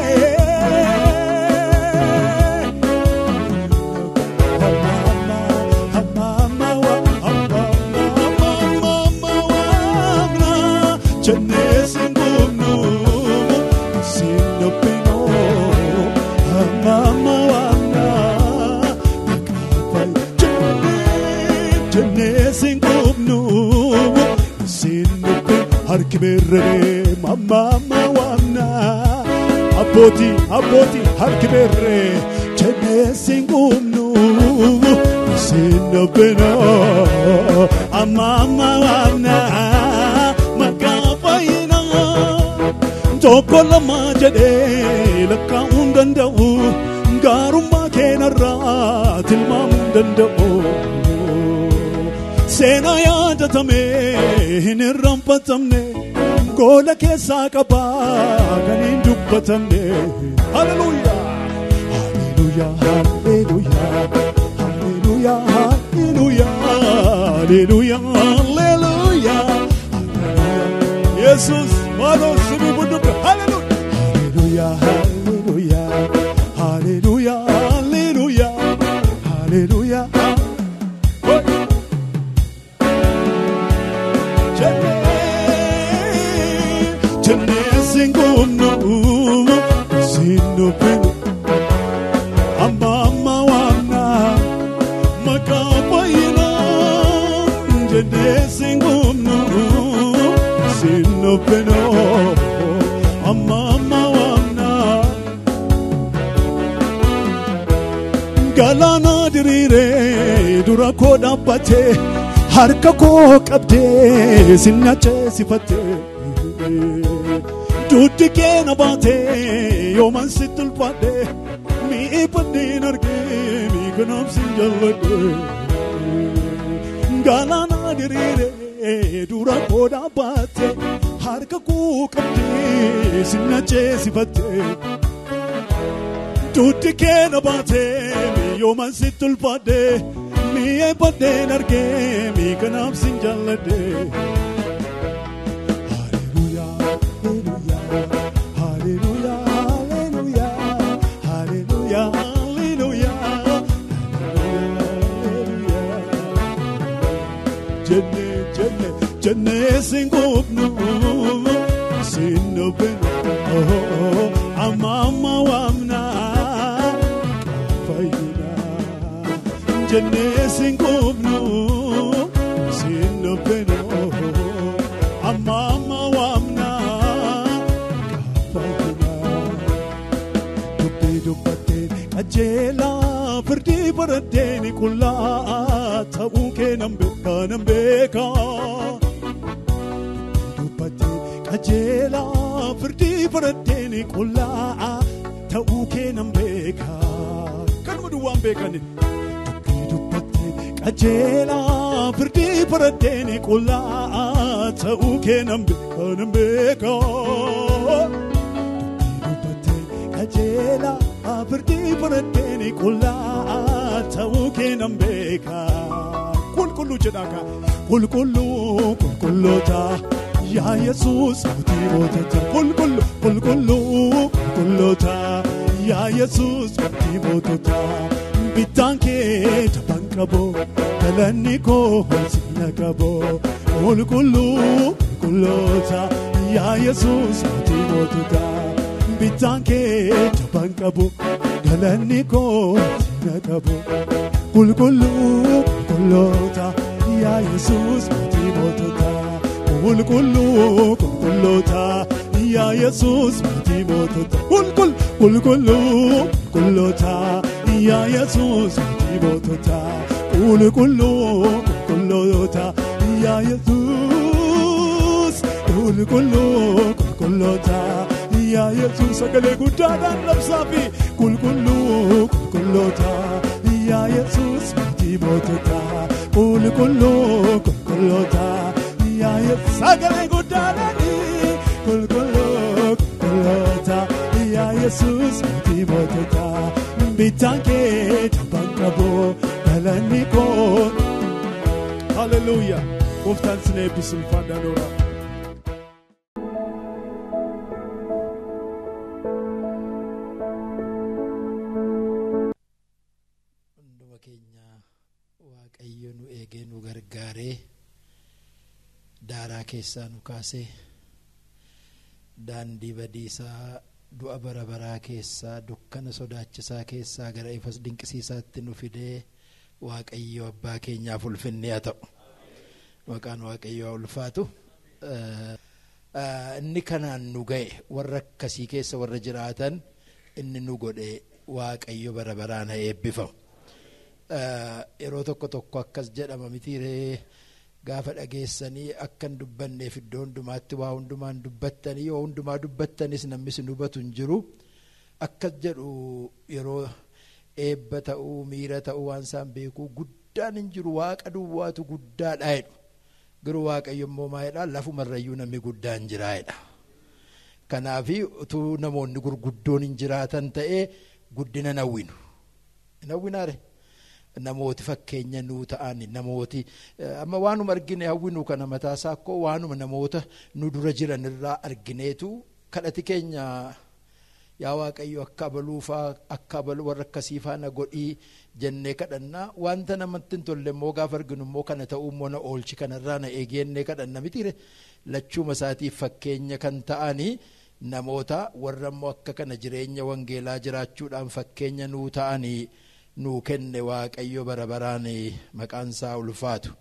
Harkiberre mama waamna abbootii harkiberre jennee singumnu sinnobbeen amma waamna maqaa fayyina tokko lama jedhee lakkaa'uun danda'u gaarummaa keenarraa tilmaamuu danda'u seenaa yaadatamee hin irraanfatamne goola keessaa qabaa kan hin dubbatamne hallelujah hallelujah hallelujah hallelujah hallelujah hallelujah hallelujah Jesus maaloo sibi budduqa hallelujah hallelujah hallelujah hallelujah hallelujah sinnobbeen amma waamna maqaa fayyina jennee singumnu sinnobbeen amma waamna galaana diriiree dura koo dhaabbatee harka koo qabdee sinna ceesifattee Tutti keena baatee yooman sitti ulfaadhee mi'i baddeen argee miikanaaf sin jalladhee galaana diriiree dura koo dhaabbattee harka koo qabdee sinna ceesifattee tutti keena baatee yooman sitti ulfaadhee mi'i baddeen argee miikanaaf sin jalladhee. Jennee singumnu sinnobbeen amma waamna maqaa fayyina jennee singumnu sinnobbeen amma waamna maqaa fayyina dubbii dubbattee qajeelaa firdii baraddeeni qullaa ta'uu kee nan beeka dubbattee qajeelaa firdii baraddeeni qullaa ta'uu kee nan beeka kanuma duwwaan beekani dubbattee qajeelaa firdii baraddeeni qullaa ta'uu kee nan beeka dubbattee qajeelaa firdii baraddeeni qullaa ta'uu kee nan beeka qulqulluu jedhaa qulqulloota yaa Yesuus mootii mootota qulqulloota yaa Yesuus mootii mootota bittaan kee jabaan qabu galanni koo sina qabu qulqulloota yaa Yesuus mootii mootota bittaan kee jabaan qabu galanni koo sina qabu qulqulloota yaa Yesuus mootii mootota qulqulloota yaa Yesuus mootii mootota qulqulloota yaa Yesuus mootii mootota qulqulloota yaa Yesuus qulqulloota yaa Yesuus sagalee guddaadhaan labsaafi qulqulloota yaa Yesuus mootii mootota qulqulloota yaa Yesuus sagalee guddaadhaan qulqulloota yaa Yesuus mootii mootota bittaan kee jabaan qabu galanni koo haleluuyaa gooftaan sin eebbisu ulfaadhaan oolaa. Hunduma keenya Waaqayyo nu eegee nu gargaaree daaraa keessaa nu kaasee daandii badiisaa du'a bara baraa keessaa dukkana sodaachisaa keessaa gara ifas dinqisiisaatti nu fidee Waaqayyo abbaa keenyaaf ulfinni haa ta'u. Maqaan Waaqayyoo ulfaatu. Inni kanaan nu ga'e warra akkasii keessa warra jiraatan inni nu godhe Waaqayyo bara baraan haa eebbifamu. Yeroo tokko akkas jedhama mitiiree gaafa dhageessanii akkan dubbanneef iddoo hundumaatti waa hundumaan dubbattanii yoo hundumaa dubbattanis namni sin hubatu hin jiru akkas jedhu yeroo eebba ta'uu miira ta'uu waan isaan beekuu guddaan hin jiru waaqa duwwaatu guddaadha jedhu garuu Waaqayyo immoo maayidha lafumarrayyuu namni guddaan jiraayedha. Kanaafi utuu namoonni gurguddoon hin jiraatan ta'ee guddina nawwinaare namooti fakkeenya nuu ta'an namooti amma waanuma argine hawwinu kana mataasaa akkoo waanuma namoota nu dura jiran irraa argineetu kadhati keenya yaa Waaqayyo akka abaluufaa akka abaluu warra akkasii faana godhii jennee kadhannaa wanta namatti hin tolle immoo gaafa arginu immoo kana ta'uu immoo na oolchi kanarraa na eegennee kadhanna mitiire lachuuma isaatiif fakkeenya kan ta'anii namoota warra immoo akka kana jireenya wangeelaa jiraachuudhaan fakkeenya nuu ta'anii nuu kenne Waaqayyo bara baraan maqaan isaa ulfaatu.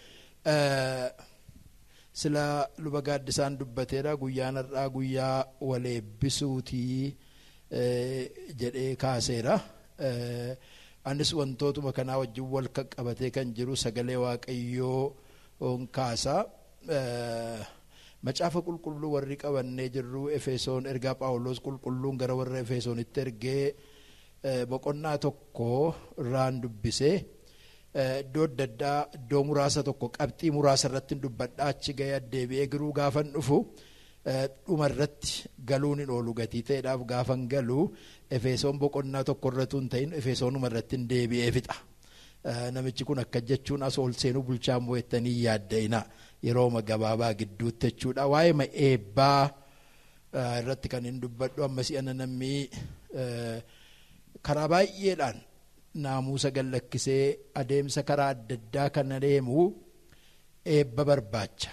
Sila luba gaaddisaan dubbateera guyyaan har'aa guyyaa waleebbisuutii jedhee kaaseera. Anis wantootuma kanaa wajjin wal qabatee kan jiru sagalee Waaqayyoo kaasaa. Macaafa qulqulluu warri qabannee jirru Efesoon ergaa Phaawulos qulqulluun gara warra Efesoonitti ergee boqonnaa tokko irraan dubbisee iddoo adda addaa iddoo muraasa tokko qabxii muraasa irratti dubbadhaa achi ga'ee deebi'ee garuu gaafan dhufu dhuma irratti galuun hin oolu gatii ta'eedhaaf gaafan galuu Efesoon boqonnaa tokko irratti hin ta'in Efesoonuma irratti deebi'ee fixa. Namichi kun akka jechuun as ol seenuu bulchaa mo'ettanii yaadda'ina yeroo gabaabaa gidduutti jechuudha. Waa'ee eebbaa irratti kan hin dubbadhu amma si'ana namni karaa baay'eedhaan naamusa gallakkisee adeemsa karaa adda addaa kan adeemu eebba barbaacha.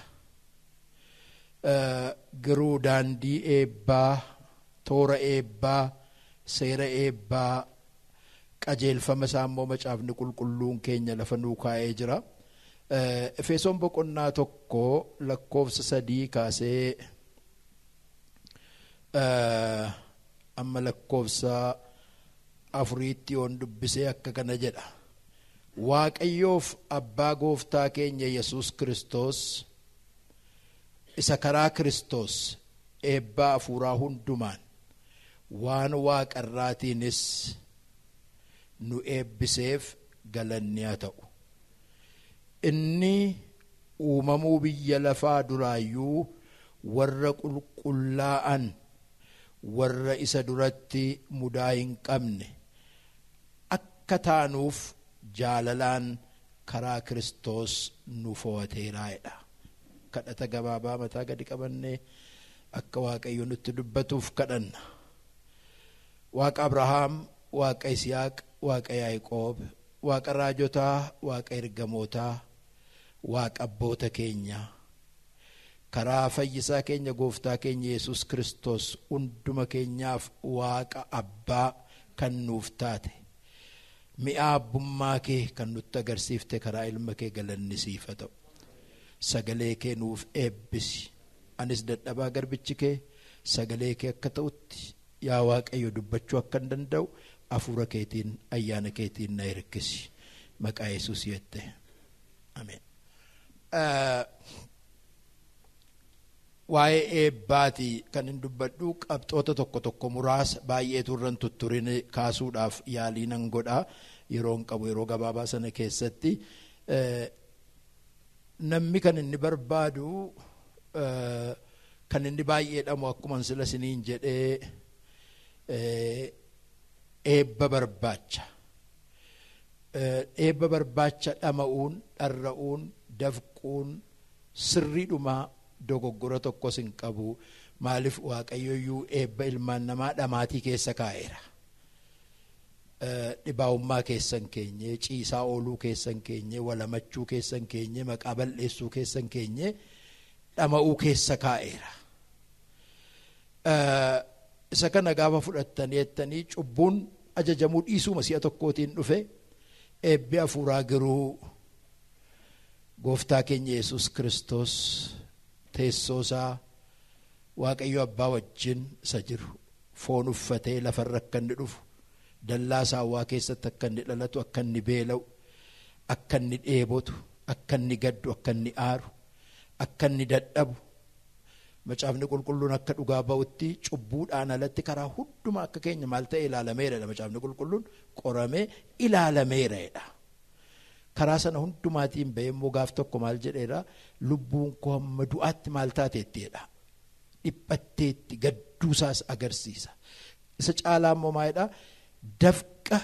Garuu daandii eebbaa, toora eebbaa, seera eebbaa, qajeelfama isaa immoo macaafni qulqulluun keenya lafa nuu kaa'ee jira. Efesoon boqonnaa tokko lakkoofsa 3 kaasee amma lakkoofsa afuriitti yoon dubbisee akka kana jedha. Waaqayyoof abbaa gooftaa keenya Yesuus Kiristoos isa karaa Kiristoos eebbaa hafuuraa hundumaan waan waaqarraatiinis nu eebbiseef galanni haa ta'u. Inni uumamuu biyya lafaa duraayyuu warra qulqullaa'an warra isa duratti mudaa hin qabne akka taanuuf jaalalaan karaa Kiristoos nu fo'ateeraadha. Kadhata gabaabaa mataa gadi qabannee akka Waaqayyo nutti dubbatuuf kadhanna. Waaqa Abrahaam, Waaqa Yisihaaq, Waaqa Yaaqoob, Waaqa raajotaa, Waaqa ergamootaa, Waaqa abboota keenya, karaa fayyisaa keenya gooftaa keenya Yesuus Kiristoos hunduma keenyaaf Waaqa abbaa kan nuuf taate, mi'a abbummaa kee kan nutti agarsiifte karaa ilma kee galanni siif haa ta'u. Sagalee kee nuuf eebbisi. Anis dadhabaa garbichi kee sagalee kee akka ta'utti yaa Waaqayyo dubbachuu akka hin danda'u hafuura keetiin ayyaana keetiin na hirkisi. Maqaa Yesuus jette. Ameen. Waa'ee eebbaati kan hin dubbadhu qabxoota tokko tokko muraasa baay'ee turran tutturin kaasuudhaaf yaalii nan godha yeroon qabu yeroo gabaabaa sana keessatti. Namni kan inni barbaadu kan inni baay'eedhamu akkuma sila siniin jedhee eebba barbaacha. Eebba barbaacha dhama'uun, dharra'uun, dafquun sirriidhumaa dogoggora tokkos hin qabu. Maaliif Waaqayyoyyuu eebba ilmaan namaa dhamaatii keessa kaa'eera. Dhibaa'ummaa keessan keenye, ciisaa ooluu keessan keenye, walamachuu keessan keenye, maqaa balleessuu keessan keenye dhama'uu keessa kaa'eera. Isa kana gaafa fudhattanii jettanii cubbuun ajajamuu dhiisuma si'a tokkootiin dhufe eebbi hafuuraa garuu gooftaa keenya Yesuus Kiristoos teessoo isaa Waaqayyo abbaa wajjin isa jiru foon uffatee lafarra akka inni dhufu dallaa saawwaa keessatti akka inni dhalatu akka inni beela'u akka inni dheebotu akka inni gaddu akka inni aaru akka inni dadhabu macaafni qulqulluun akka dhugaa ba'utti cubbuudhaan alatti karaa hundumaa akka keenya maal ta'e ilaalameera. Macaafni qulqulluun qoramee ilaalameera. Karaa sana hundumaatiin ba'ee immoo gaaf tokko maal jedheera lubbuun koo hamma du'aatti maal taateettiidha dhiphatteetti gadduusaas agarsiisa. Isa caalaa immoo maalidha dafqa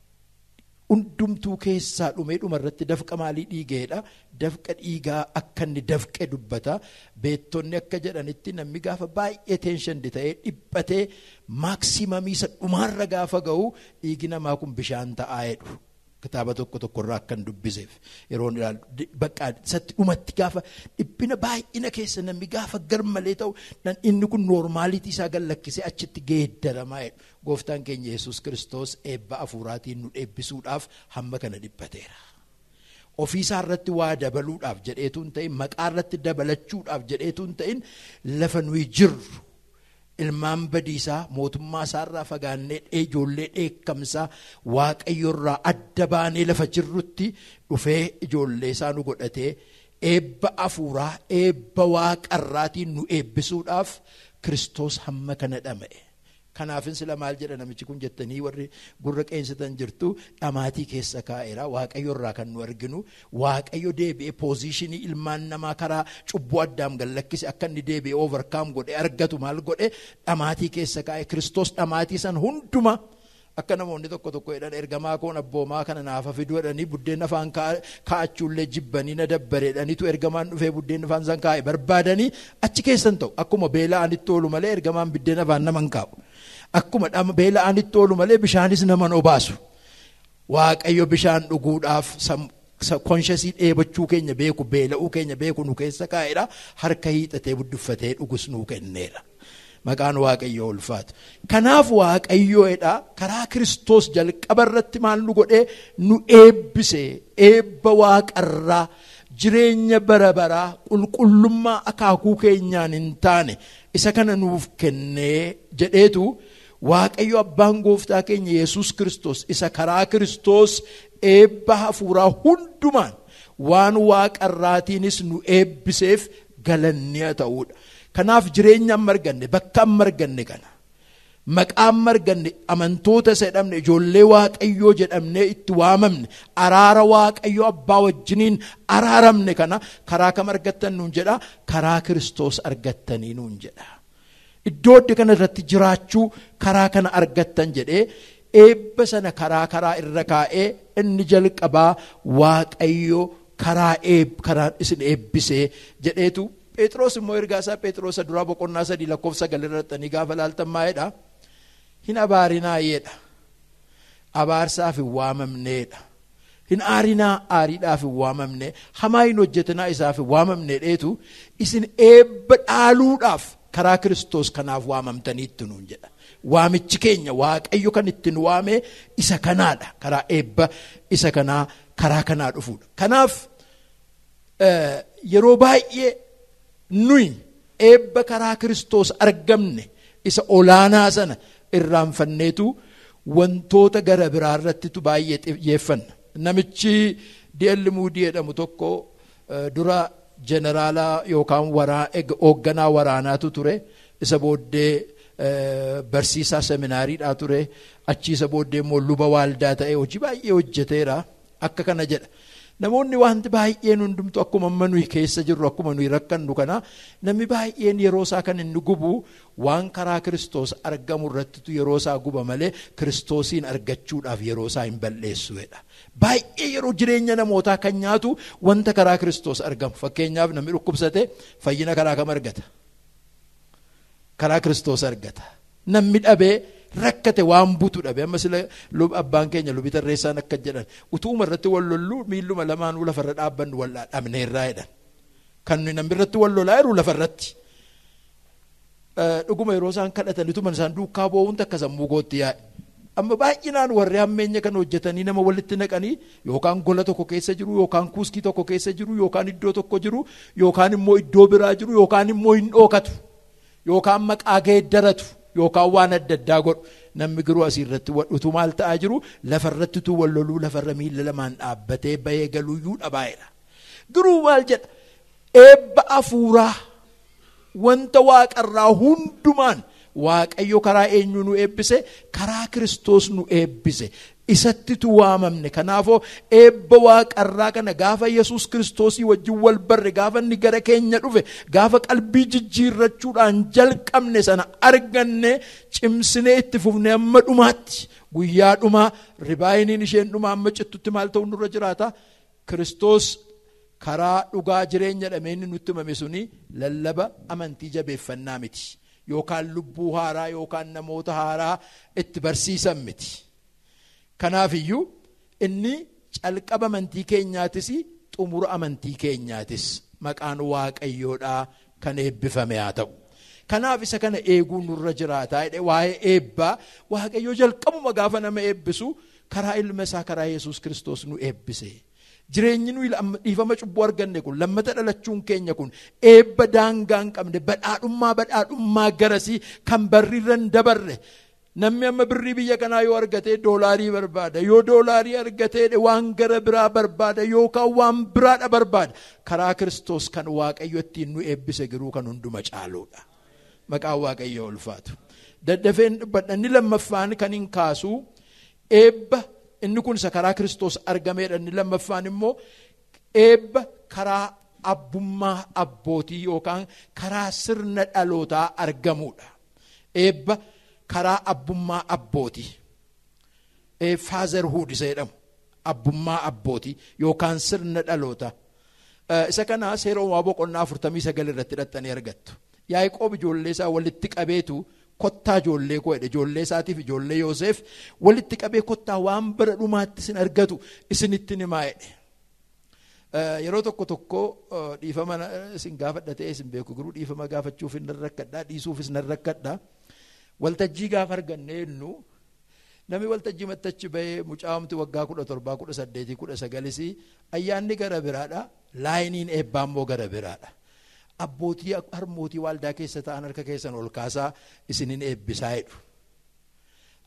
hundumtuu keessaa dhumee dhumarratti dafqa maalii dhiigeedha. Dafqa dhiigaa akka inni dafqe dubbata. Beettonni akka jedhanitti namni gaafa baay'ee teenshendi ta'ee dhiphatee maaksimamii isa dhumaarra gaafa ga'u dhiigi namaa kun bishaan ta'aa jedhu. Kitaaba tokko tokkorraa akkan dubbiseef yeroo ilaalu bakka isatti dhumatti gaafa dhiphina baay'ina keessa namni gaafa garmalee ta'u inni kun noormaalitii isaa gallakkisee achitti geeddaramaa jedhu. Gooftaan keenya Yesuus Kiristoos eebba hafuuraatiin nu eebbisuudhaaf hamma kana dhiphateera. Ofiisaa irratti waa dabaluudhaaf jedheetu hin ta'in maqaa irratti dabalachuudhaaf jedheetu hin ta'in lafa nuyi jirru ilmaan badiisaa mootummaa isaarraa fagaannee ijoollee dheekkamsaa Waaqayyorraa adda baanee lafa jirrutti dhufee ijoollee isaa nu godhatee eebba hafuuraa eebba waaqarraatiin nu eebbisuudhaaf Kiristoos hamma kana dhama'e. Kanaafin sila maal jedha namichi kun jettanii warri gurra qeensitan jirtu dhamaatii keessa kaa'eera. Waaqayyorraa kan nu arginu Waaqayyo deebi'ee poozishinii ilmaan namaa karaa cubbuu addaam gallakkise akka inni deebi'ee overkaam godhe argatu maal godhe dhamaatii keessa kaa'e. Kiristoos dhamaatii san hunduma akka namoonni tokko tokko jedhan ergamaa koon abboomaa kana naafa fiduu jedhanii buddeen afaan kaa'achuullee jibbanii na dabbareedhaniitu ergamaan dhufee buddeen afaan san kaa'e barbaadanii achi keessan ta'u akkuma beela'anitti oolu malee ergamaan buddeen afaan naman kaa'u. Akkuma beela'anitti oolu malee bishaanis naman obaasu. Waaqayyo bishaan dhuguudhaaf konshasii dheebachuu keenya beeku beela'uu keenya beeku nu keessa kaa'eera. Harka hiixatee budduffatee dhugus nuu kenneera. Maqaan Waaqayyo ulfaatu. Kanaaf Waaqayyoodha karaa Kiristoos jalqaba irratti maal nu godhee nu eebbise eebba waaqarraa jireenya bara baraa qulqullummaa akaakuu keenyaan hin taane isa kana nuuf kennee jedheetu waaqayyo abbaan gooftaa keenya Yesuus Kiristoos isa karaa Kiristoos eebba hafuuraa hundumaan waan waaqarraatiinis nu eebbiseef galanni haa ta'uudha. Kanaaf jireenya amma arganne bakka amma arganne kana maqaa amma arganne amantoota isa jedhamne ijoollee waaqayyoo jedhamnee itti waamamne araara waaqayyoo abbaa wajjiniin araaramne kana karaa kam argattan nuun jedha? Karaa Kiristoos argattanii nuun jedha. Iddoo adda kana irratti jiraachuu karaa kana argattan jedhee eebba sana karaa irra kaa'ee inni jalqabaa waaqayyo karaa isin eebbisee jedheetu Phexros immoo ergaa isaa Phexros duraa boqonnaa 3 lakkoofsa 9 irratti gaafa laaltan maayedha? Hin abaarinaa jedha. Abaarsaaf hin waamamneedha. Hin aarinaa aariidhaaf hin waamamne. Hamaa hin hojjetinaa isaaf hin waamamne dheetu isin eebba dhaaluudhaaf karaa Kiristoos kanaaf waamamtaniitti nuun jedha. Waamichi keenya waaqayyo kan ittiin waame isa kanaadha. Karaa eebba isa kanaa karaa kanaa dhufuudha. Kanaaf yeroo baay'ee nuyi eebba karaa Kiristoos argamne isa olaanaa sana irraanfanneetu wantoota gara biraa irrattitu baay'ee xiyyeeffanna. Namichi D.L. Moody jedhamu tokko dura jeneraalaa yookaan hoogganaa waraanaatu ture. Isa booddee barsiisaa seminaariidhaa ture. Achi isa booddee immoo luba waaldaa ta'e hojii baay'ee hojjeteera. Akka kana jedha. Namoonni wanti baay'een hundumtu akkuma nuyi keessa jirru akkuma nuyi rakkannu kana namni baay'een yeroo isaa kan inni gubu waan karaa Kiristoos argamu irrattitu yeroo isaa guba malee Kiristoosiin argachuudhaaf yeroo isaa hin balleessuudha. Baay'ee yeroo jireenya namootaa kan nyaatu wanta karaa Kiristoos argamu. Fakkeenyaaf namni dhukkubsate fayyina karaa kam argata? Karaa Kiristoos argata. Namni dhabee rakkate waan butu dhabe amma sila abbaan keenya lubi tarreessaan akka jedhan utuuma irratti wal lollu miilluma lamaan lafarra dhaabbannu wal dhabneerraa jedhan kan namni irratti wal lolaa jiru lafarratti dhuguma yeroo isaan kadhatan utuma isaan duukaa boo'uun takka sammuu gootti yaa'e amma baay'inaan warri hammeenya kan hojjetanii nama walitti naqanii yookaan gola tokko keessa jiru yookaan kuuskii tokko keessa jiru yookaan iddoo tokko jiru yookaan immoo iddoo biraa jiru yookaan immoo hin dhookatu yookaan maqaa geeddaratu yookaan waan adda addaa godhu namni giruu asirratti utuu maal ta'aa jiru lafarratti utuu wal loluu lafarra miilla lamaan dhaabbatee bahee galuuyyuu dhabaa'edha. Giruu maal jedha? Eebba hafuuraa wanta waaqarraa hundumaan waaqayyo karaa eenyu nu eebbise? Karaa Kiristoos nu eebbise. Isattitu waamamne. Kanaafoo eebba waaqarraa kana gaafa Yesuus Kiristoosii wajjin wal barre gaafa inni gara keenya dhufe gaafa qalbii jijjiirrachuudhaan jalqabne sana arganne cimsinee itti fufne amma dhumaatti guyyaa dhumaa ribaayiniin isheen dhumaa amma cittutti maal ta'u nurra jiraata? Kiristoos karaa dhugaa jireenya dhameenni nutti himame suni lallaba amantii jabeeffannaa miti yookaan lubbuu haaraa yookaan namoota haaraa itti barsiisan miti. Kanaaf iyyuu inni calqaba amantii keenyaatis xumura amantii keenyaatis maqaan waaqayyoodhaa kan eebbifame haa ta'u. Kanaaf isa kana eeguu nurra jiraataa waa'ee eebbaa waaqayyo jalqabuma gaafa nama eebbisu karaa ilma isaa karaa Yesuus Kiristoos nu eebbise. Jireenyi nu dhiifama cubbuu arganne kun lammata dhalachuun keenya kun eebba daangaa hin qabne badhaadhummaa garasii kan barriirra hin dabarre. Namni amma birrii biyya kanaa yoo argatee doolaarii barbaada yoo doolaarii argatee waan gara biraa barbaada yookaan waan biraadha barbaada karaa Kiristoos kan waaqayyo ittiin nu eebbise giruu kan hunduma caaluudha. Maqaan waaqayyo ulfaatu. Daddafeen badhanni lammaffaan kan hin kaasu eebba inni kun isa karaa Kiristoos argameedha. Inni lammaffaan immoo eebba karaa abbummaa abbootii yookaan karaa sirna dhalootaa argamuudha. Eebba karaa abbummaa abbootii fatherhood isa jedhamu abbummaa abbootii yookaan sirna dhaloota isa kana seera uumaa boqonnaa 49 irratti hidhattanii argattu. Yaaqoob ijoollee isaa walitti qabeetu kottaa ijoollee koo jedhe ijoollee isaatiif ijoollee Yoosef walitti qabee kottaa waan bara dhumaatti isin argatu isinitti himaa jedhe. Yeroo tokko dhiifama isin gaafadhatee isin beeku garuu dhiifama gaafachuuf hin rakkadhaa dhiisuufis hin rakkadhaa. Waltajjii gaafa arganneenu namni waltajjii mattachi bahee mucaamti waggaa 17 18 19 ayyaanni gara biraadha laayiniin eebbaa immoo gara biraadha. Abbootii harmootii waldaa keessa ta'an harka keessan ol kaasaa isinin eebbisaa jedhu.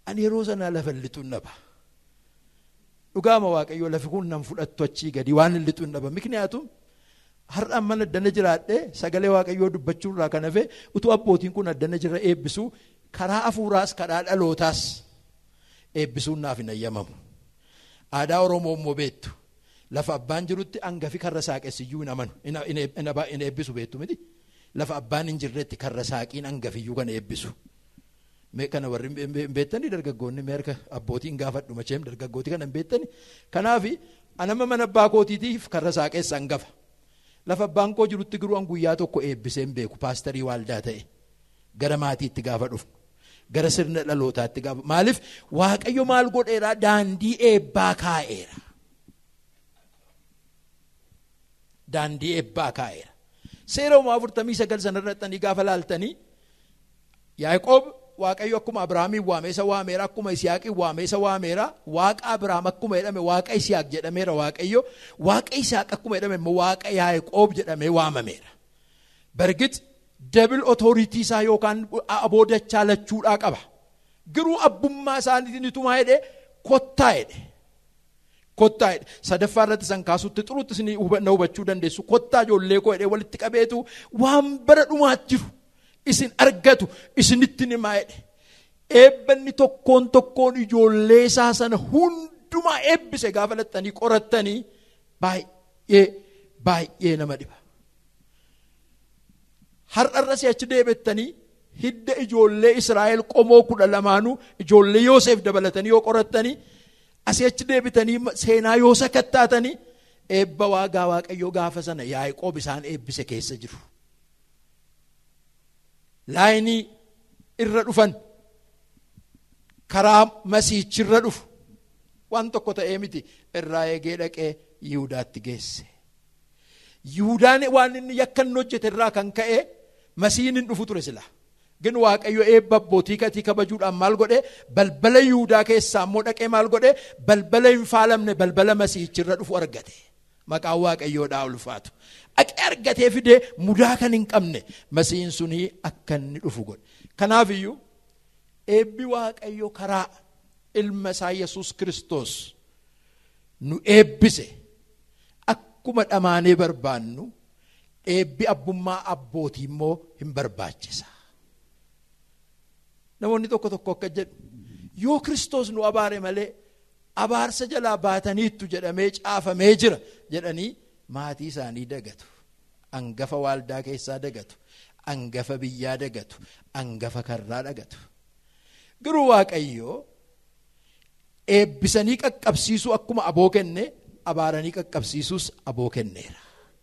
ani yeroo sana lafa lixuun dhaba dhugaama waaqayyoo lafi kun nan fudhattu achii gadi waan lixuun dhaba mikniyaatum har'aan mana addana jiraadhe sagalee waaqayyoo dubbachuu irraa kan hafe utuu abbootiin kun addana jira eebbisu karaa hafuuraas karaa dhalootaas eebbisuun naaf hin ayyamamu aadaa Oromoo immoo beektu lafa abbaan jirutti hangafi karra saaqessiyyuu hin amanu in eebbisu beektu miti lafa abbaan hin jirretti karra saaqiin hangafiyyuu kan eebbisu mee kana warri beektanii dargaggoonni meerka abbootiin gaafadhu macheem dargaggootii kana beektani kanaaf anama mana abbaa kootiitiif karra saaqessa hangafa lafa abbaan koo jirutti garuu an guyyaa tokko eebbiseen beeku paastarii waaldaa ta'e gara maatiitti gaafa dhufu gara sirna dhalootaatti gaafa maaliif waaqayyo maal godheera daandii eebbaa kaa'eera daandii eebbaa kaa'eera seera 49 sanarratti gaafa laaltanii Yaaqoob waaqayyo akkuma Abrahaamiin waame isa waameera akkuma Yisihaaqiin waame isa waameera waaqa Abrahaam akkuma jedhame waaqa Yisihaaq jedhameera waaqayyo waaqa Yisihaaq akkuma jedhame immoo waaqa Yaaqoob jedhamee waamameera bargit double authority isaa yookaan aboodachaa lachuudhaa qaba garuu abbummaa isaaniitiin itumaa jedhe kottaa jedhe sadaffaa irratti san kaasutti xurutti isin hubachuu dandeessu kottaa ijoollee koo jedhe walitti qabeetu waan bara dhumaatti jiru isin argatu isinitti himaa jedhe eebbanni tokkoon ijoollee isaa sana hundumaa eebbise gaafa lattanii qorattanii baay'ee nama dhiba har'arra si'achi deebettanii hidda ijoollee Israa'el qomoo 12 ijoollee Yoosef dabalatanii yoo qorattanii asi'achi deebitanii seenaa yoo sakattaatanii eebba waagaa waaqayyoo gaafa sana Yaaqoob isaan eebbise keessa jiru laayinii irra dhufan karaa masiichirra dhufu waan tokko ta'ee miti irraa eegee dhaqee Yihudaatti geesse Yihudaan waan inni yakkan hojjete irraa kan ka'e masiin hin dhufu ture sila gin waaqayyo eebba abbootii katii kabajuudhaan maal godhe balbala Yihudaa keessaa immoo dhaqee maal godhe balbala hin faalamne balbala masiichirra dhufu argate maqaan waaqayyoodhaa ulfaatu dhaqee argatee fidee mudaa kan hin qabne masiin sunii akka inni dhufu godhe kanaaf iyyuu eebbi waaqayyo karaa ilma isaa Yesuus Kiristoos nu eebbise akkuma dhamaanee barbaannu eebbi abbummaa abbootii immoo hin barbaachisa namoonni tokko akka jedhu yoo Kiristoos nu abaare malee abaarsa jalaa baataniittu jedhamee caafamee jira jedhanii maatii isaanii dagatu angafa waaldaa keessaa dagatu angafa biyyaa dagatu angafa karraa dagatu garuu waaqayyo eebbisanii qaqqabsiisuu akkuma aboo kenne abaaranii qaqqabsiisuus aboo kenneera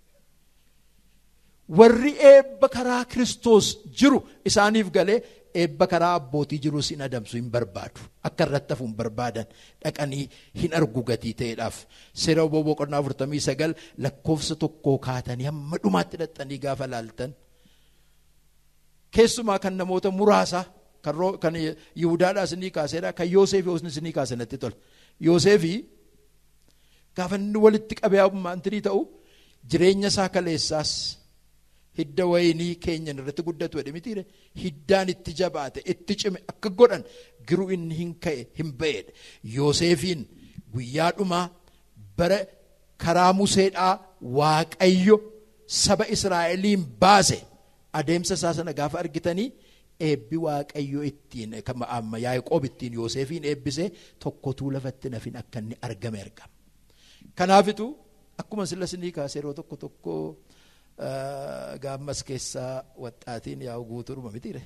warri eebba karaa Kiristoos jiru isaaniif galee eebba karaa abbootii jirus hin adamsu hin barbaadu akka irratti hafu hin barbaadan dhaqanii hin argu gatii ta'eedhaaf seera boqonnaa 49 lakkoofsa 1 kaatanii hamma dhumaatti dhaxxanii gaafa laaltan keessumaa kan namoota muraasa kan Yihudaadhaas ni kaaseedha kan Yoosef osnis ni kaasanatti tola Yoosefi gaafa inni walitti qabee ammaantii ta'u jireenya isaa kaleessaas hidda wayinii keenya irratti guddatu jedhe mitiire hiddaan itti jabaate itti cime akka godhan garuu inni hin ka'e hin ba'edha Yoosefiin guyyaa dhumaa bara karaa Museedhaa waaqayyo saba Israa'eliin baase adeemsa isaa sana gaafa argitanii eebbi waaqayyo ittiin amma Yaaqoob ittiin Yoosefiin eebbise tokkotuu lafatti nafin akka inni argame kanaafitu akkuma sillasnii kaasee yeroo tokko gaammas keessaa waxaatiin yaa'u guutuudhuma mitiire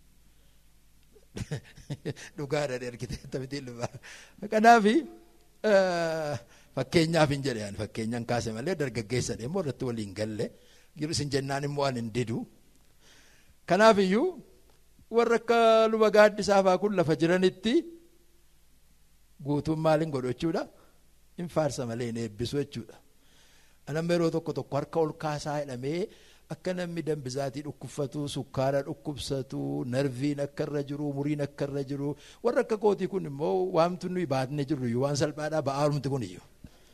dhugaadhaan ergite taphtiin luba kanaaf fakkeenyaaf hin jedhe fakkeenyaan kaase malee dargaggeessa deemmoo irratti waliin galle jiru isin jennaan immoo an hin didu kanaaf iyyuu warra akka luba gaaddisaafaa kun lafa jiranitti guutuun maaliin godhachuudha hin faarsa malee hin eebbisu jechuudha anam yeroo tokko harka ol kaasaa jedhamee akka namni dambizaatii dhukkubsatu sukkaara dhukkubsatu narviin akka irra jiru muriin akka irra jiru warra akka kootii kun immoo waamtu nuyi baatne jirru waan salphaadhaa ba'aalumti kun iyyuu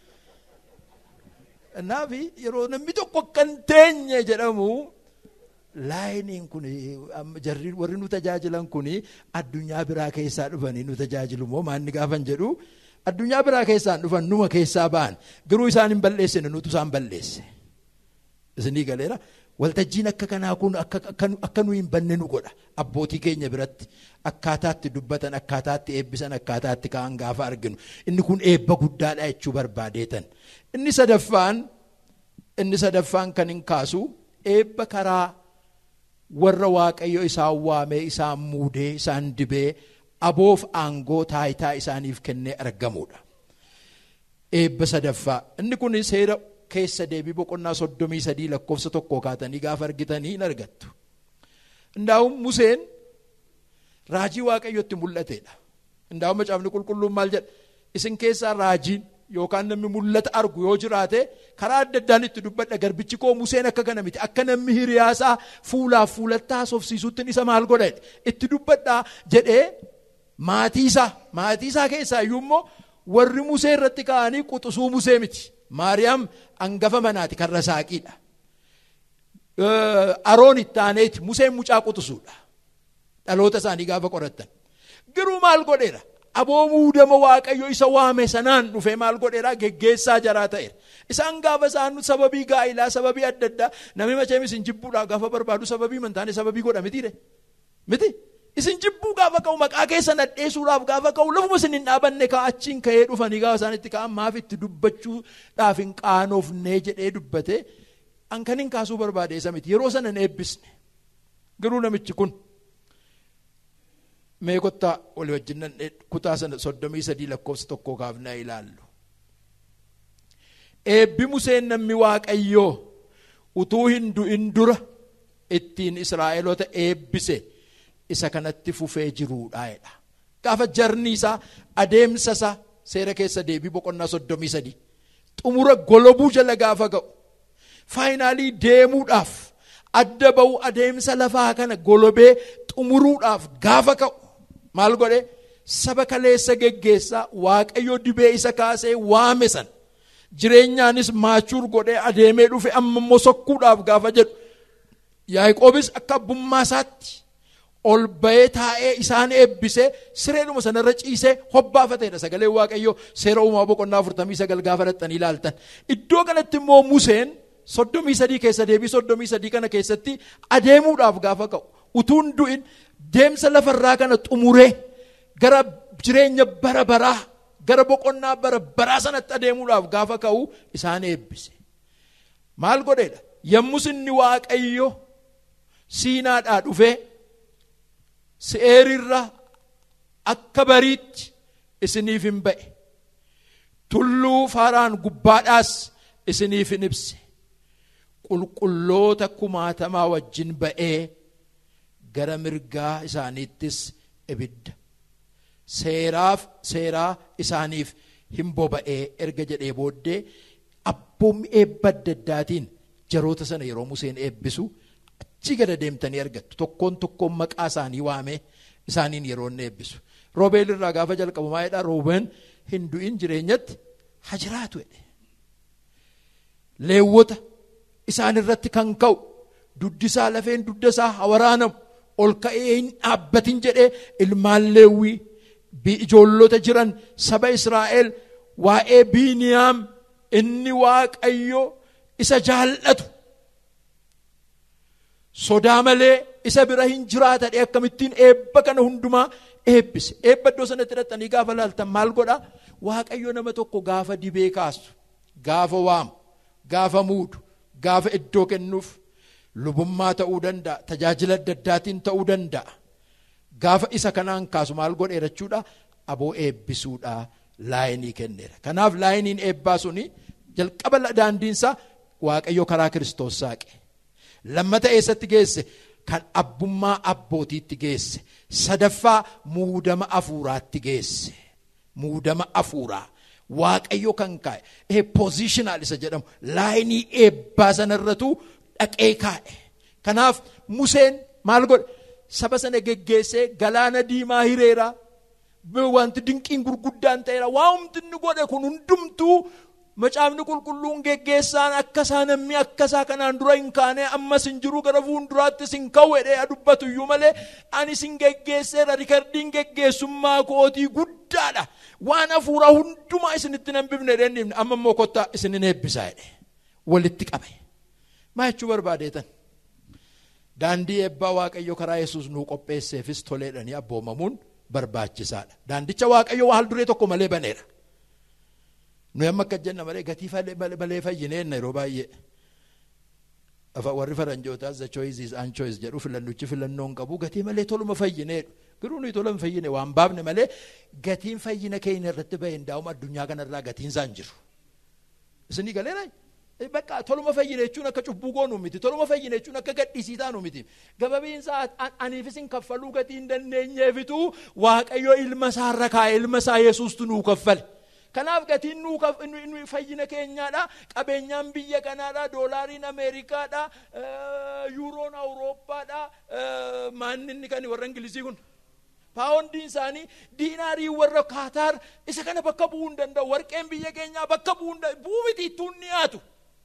naafi yeroo namni tokko kan teenye jedhamu laayiniin kun jarri warri nu tajaajilan kun addunyaa biraa keessaa dhufanii nu tajaajilu moo maanni gaafan jedhu addunyaa biraa keessaa dhufan numa keessaa ba'an garuu isaan hin balleessine nutu isaan balleesse isinii galeera waltajjiin akka kanaa kun akka nu hin banne nu godha abbootii keenya biratti akkaataatti dubbatan akkaataatti eebbisan akkaataatti ka'an gaafa arginu inni kun eebba guddaadha jechuu barbaadeetan inni sadaffaan kan hin kaasu eebba karaa warra waaqayyo isaan waamee isaan muudee isaan dibee aboof aangoo taayitaa isaaniif kennee argamuudha. Eebba sadaffaa inni kun seera keessa deebii boqonnaa 33 lakkoofsa 1 kaatanii gaafa argitanii hin argattu. Indaa'uun Museen raajii waaqayyotti mul'ateedha. Indaa'uun macaafni qulqulluun maal jedha isin keessaa raajiin yookaan namni mul'ata argu yoo jiraate karaa adda addaan itti dubbadha garbichi koo Museen akka kana miti akka namni hiriyaasaa fuulaaf fuulatti haasofsiisutti isa maal godha itti dubbadha jedhee maatii isaa keessaa iyyuu immoo warri Musee irratti ka'anii quxisuu Musee miti Maariyaam hangafa manaati karra saaqiidha Aroon itti aaneeti Museen mucaa quxisuudha dhaloota isaanii gaafa qorattan garuu maal godheera aboo muudama waaqayyo isa waame sanaan dhufee maal godheera geggeessaa jaraa ta'eera isaan gaafa isaan sababii gaa'ilaa sababii adda addaa namni macheem isin jibbuudhaa gaafa barbaadu sababii mantaane sababii godha miti isin jibbuu gaafa ka'u maqaa keessa nadheessuudhaaf gaafa ka'u lafuma isin hin dhaabanne ka'achiin ka'ee dhufanii gaafa isaan itti ka'an maaf itti dubbachuudhaaf hin qaanofnee jedhee dubbate an kan hin kaasuu barbaade isa miti yeroo sana hin eebbisne garuu namichi kun meeqottaa walii wajjin kutaa sana 33 lakkoofsa 1 kaafnaa ilaallu. Eebbi Museen namni waaqayyoo utuu hin du'in dura ittiin Israa'eloota eebbise isa kanatti fufee jiruudha jedha. Gaafa jarni isaa adeemsa isaa seera keessa deebii boqonnaa 33 xumura golobuu jala gaafa ga'u faayinaalii deemuudhaaf adda ba'u adeemsa lafaa kana golobee xumuruudhaaf gaafa ka'u maal godhe saba kaleessa geggeessaa waaqayyo dibee isa kaasee waame san jireenyaanis maachuur godhee adeemee dhufe amma immoo sokkuudhaaf gaafa jedhu Yaaqoobis akka abbummaa isaatti ol ba'ee taa'ee isaan eebbisee sireedhuma sanarra ciisee hobbaafateedha sagalee waaqayyo seera uumaa boqonnaa 49 gaafa dhaxxanii ilaaltan iddoo kanatti immoo Museen 33 keessa deebii 33 kana keessatti adeemuudhaaf gaafa ka'u utuun du'in deemsa lafarraa kana xumuree gara jireenya bara baraa gara boqonnaa bara baraa sanatti adeemuudhaaf gaafa ka'u isaan eebbise maal godheedha yommus inni waaqayyo Siinaadhaa dhufee Seerirra akka bariitti isiniif hin ba'e tulluu Faaraan gubbaadhaas isiniif hin ibse qulqulloota 60 wajjin ba'ee gara mirgaa isaaniittis ibidda seeraa isaaniif hin boba'ee erga jedhee booddee abboommi eebba adda addaatiin jaroota sana yeroo Museen eebbisu achi gada deemtanii argattu tokkoon maqaa isaanii waamee isaaniin yeroo inni eebbisu Roobeel irraa gaafa jalqabu maayidha Roobeen hin du'in jireenyatti haa jiraatu jedhe Leewwota isaan irratti kan ka'u duddisaa lafeen duddasaa haa waraanamu ol ka'ee hin dhaabbatin jedhee ilmaan Leewwii ijoollota jiran saba Israa'el waa'ee Biiniyaam inni waaqayyo isa jaallatu sodaa malee isa bira hin jiraatadhe akkamittiin eebba kana hundumaa eebbise eebba iddoo sanatti hidhattanii gaafa laaltan maal godha waaqayyo nama tokko gaafa dibee kaasu gaafa waamu gaafa muudu gaafa iddoo kennuuf lubummaa ta'uu danda'a tajaajila adda addaatiin ta'uu danda'a gaafa isa kanaan kaasu maal godheera jechuudha aboo eebbisuudha laayinii kenneera kanaaf laayiniin eebbaa suni jalqaba daandiinsaa waaqayyo karaa Kiristoos saaqe lammata eessatti geesse kan abbummaa abbootiitti geesse sadaffaa muudama afuuraatti geesse muudama afuuraa waaqayyo kan kaa'e positional isa jedhamu laayinii eebbaa sanarratu dhaqee kaa'e kanaaf Museen maal godhe saba sana geggeessee galaana diimaa hireera wanti dinqiin gurguddaan ta'eera waa'umti inni godhe kun hundumtuu macaafni qulqulluun geggeessaan akkasaa namni akkasaa kanaan dura hin kaane ammas hin jiru gara fuulduraattis hin ka'u jedhee dubbatu iyyuu malee ani sin geggeesseera rikardiin geggeessummaa kootii guddaadha waan hafuuraa hundumaa isinitti nan bifne jedheen amma immoo kottaa isinin eebbisaa jedhe walitti qabe maa jechuu barbaadeetan daandii eebbaa waaqayyo karaa Yesuus nuu qopheesseefis toleedhanii abboomamuun barbaachisaadha daandicha waaqayyo waa halduree tokko malee baneera nu amma akka jenna malee gatii malee fayyineen yeroo baay'ee afa warri faranjootaas the choice is unchoice jedhu filannuchi filannoon qabu gatii malee toluma fayyineedhu garuu nuyi toluma fayyine waan baafne malee gatiin fayyina keenya irratti bahee ndaa'uma addunyaa kanarraa gatiin isaan jiru isinii galeera bakka toluma fayyine jechuun akka cubbuu goonu miti toluma fayyine jechuun akka gadhiisii taanu miti gababiin isaa aniifis hin kaffaluu gatii hin dandeenyeefitu waaqayyo ilma isaa irra kaa'e ilma isaa Yesuustu nuu kaffale kanaaf gatiin nuu fayyina keenyaadha qabeenyaan biyya kanaadha doolaariin Ameerikaadha yuuroon Awurooppaadha maanninni kan warra Ingilizii kun paawundiin isaanii diinaarii warra Kaataar isa kana bakka bu'uu hin danda'u warqeen biyya keenyaa bakka bu'uu hin danda'u buufiti ittuun dhiyaatu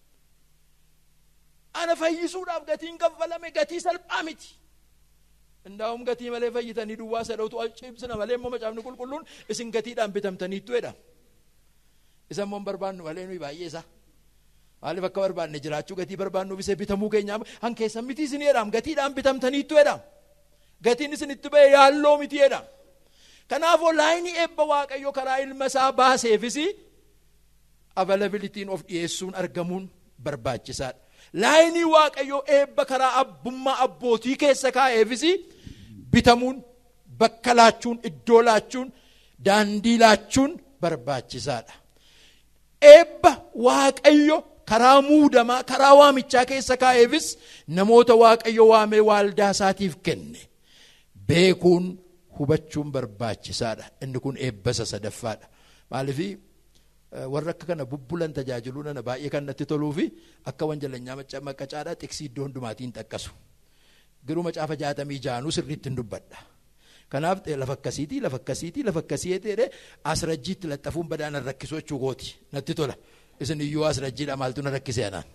ana fayyisuudhaaf gatiin kaffalame gatii salphaa miti ndaa'um gatii malee fayyitanii duwwaa sadautu cibsina malee immoo macaafni qulqulluun isin gatiidhaan bitamtaniittu jedha isa immoo barbaannu malee nuyi baay'ee isaa maaliif akka barbaanne jiraachuu gatii barbaannu bisee bitamuu keenyaa han keessan miti isin jedhaam gatiidhaan bitamtaniittu jedhaam gatiin isin itti ba'e yaalloo miti jedhaam kanaafoo laayinii eebba waaqayyo karaa ilma isaa baaseefis availabilitiin of dhiyeessuun argamuun barbaachisaadha laayinii waaqayyo eebba karaa abbummaa abbootii keessa kaa'eefis bitamuun bakka laachuun iddoo laachuun daandii laachuun barbaachisaadha eebba waaqayyo karaa muudamaa karaa waamichaa keessa kaa'eefis namoota waaqayyo waamee waaldaa isaatiif kenne beekuun hubachuun barbaachisaadha inni kun eebbasa sadaffaadha maaliif warra akka kana bubbulan tajaajiluu nana baay'ee kan natti toluu fi akka wanjalanyaa maqacaadhaa xiksii iddoo hundumaatiin xaqqasu garuu macaafa 66 sirriitti hin dubbadha kanaaf lafa akkasii ta'ee asrajjiitti laxxafuun badaan rakkisoo jechuu gooti natti tola isin iyyuu asrajjiidha maaltu na rakkisee anaan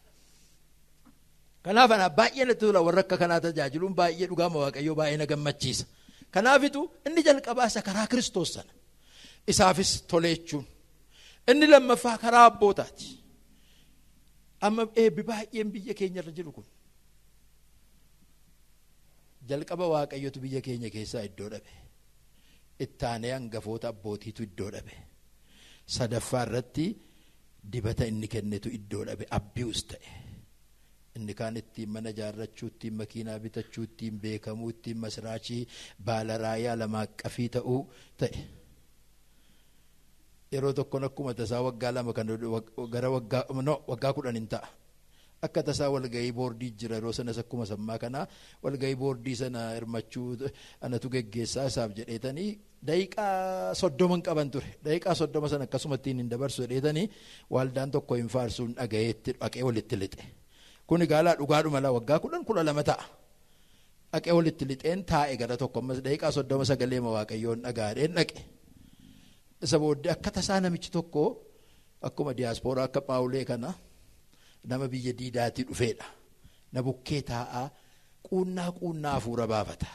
kanaaf ana baay'ee natti tola warra akka kanaa tajaajiluun baay'ee dhugaama waaqayyoo baay'ee na gammachiisa kanaafitu inni jalqabaa isa karaa Kiristoos sana isaafis toleechuun inni lammaffaa karaa abbootaati amma eebbi baay'een biyya keenya irra jiru kun jalqaba waaqayyotu biyya keenya keessaa iddoo dhabe ittaanee hangafoota abbootiitu iddoo dhabe sadaffaa irratti dibata inni kennetu iddoo dhabe abbius ta'e inni kaan ittiin mana ijaarrachuu ittiin makiinaa bitachuu ittiin beekamuu ittiin masraachii baala raayaa lamaaqqafii ta'uu ta'e yeroo tokkoon akkuma tasaa waggaa lama kan gara waggaa 10 hin ta'a akka tasaa walgahii boordii jira yeroo sanas akkuma sammaa kanaa walgahii boordii sana hirmachuu anatu geggeessaa isaaf jedheetanii daqiiqaa 30 qaban ture daqiiqaa 30 sana akkasumatti hin dabarsu jedheetanii waaldaan tokko hin faarsuun dhagayeetti dhaqee walitti lixe kun gaalaa dhugaadhuma la waggaa 12 ta'a dhaqee walitti lixeen taa'e gara tokko ammas daqiiqaa 30 sagalee waaqayyoon dhagaadheen dhaqe isa booddee akka tasaa namichi tokko akkuma diiyaaspooraa akka Phaawulee kana nama biyya diidaatii dhufeedha na bukkee taa'aa quunnaa hafuura baafata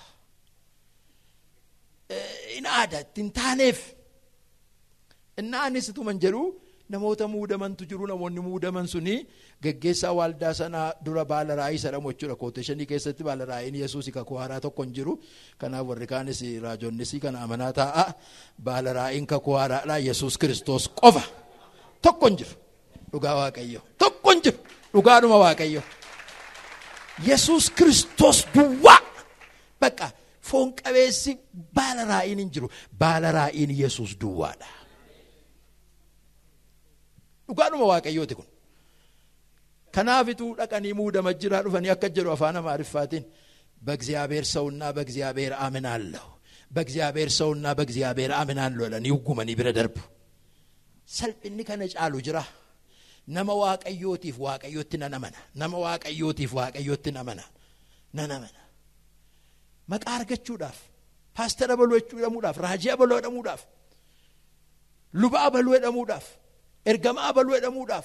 in aadaatti hin taaneef innaanis tuman jedhu namoota muudamantu jiru namoonni muudaman suni geggeessaa waaldaa sanaa dura baala raayii sadhamu jechuudha kooteeshanii keessatti baala raayiin Yesuus kakuu haaraa tokko hin jiru kanaaf warri kaanis raajonnis kana amanaa ta'a baala raayiin kakuu haaraadhaa Yesuus Kiristoos qofa tokko hin jiru dhugaa waaqayyo tokko hin jiru dhugaadhuma waaqayyo Yesuus Kiristoos duwwaa bakka foon qabeessi baala raayiin hin jiru baala raayiin Yesuus duwwaadha dhugaadhuma waaqayyooti kun kanaafitu dhaqanii muudama jiraa dhufanii akka jedhu afaan amaariffaatiin በእግዚአብሔር ሰውና በእግዚአብሔር አምናለሁ በእግዚአብሔር ሰውና በእግዚአብሔር አምናለሁ ለኒ ሁጉመኒ ብረደርቡ ሰልጥኒ ከነጫሉ ጅራ ነመ ዋቀዮቲፍ ዋቀዮቲና ነመና ነመ ዋቀዮቲፍ ዋቀዮቲና ነመና ነነመና መቃርገቹዳፍ ፓስተር በሎቹ ደሙዳፍ ራጂያ በሎ ደሙዳፍ ሉባ በሎ ደሙዳፍ ergamaa abaluu jedhamuudhaaf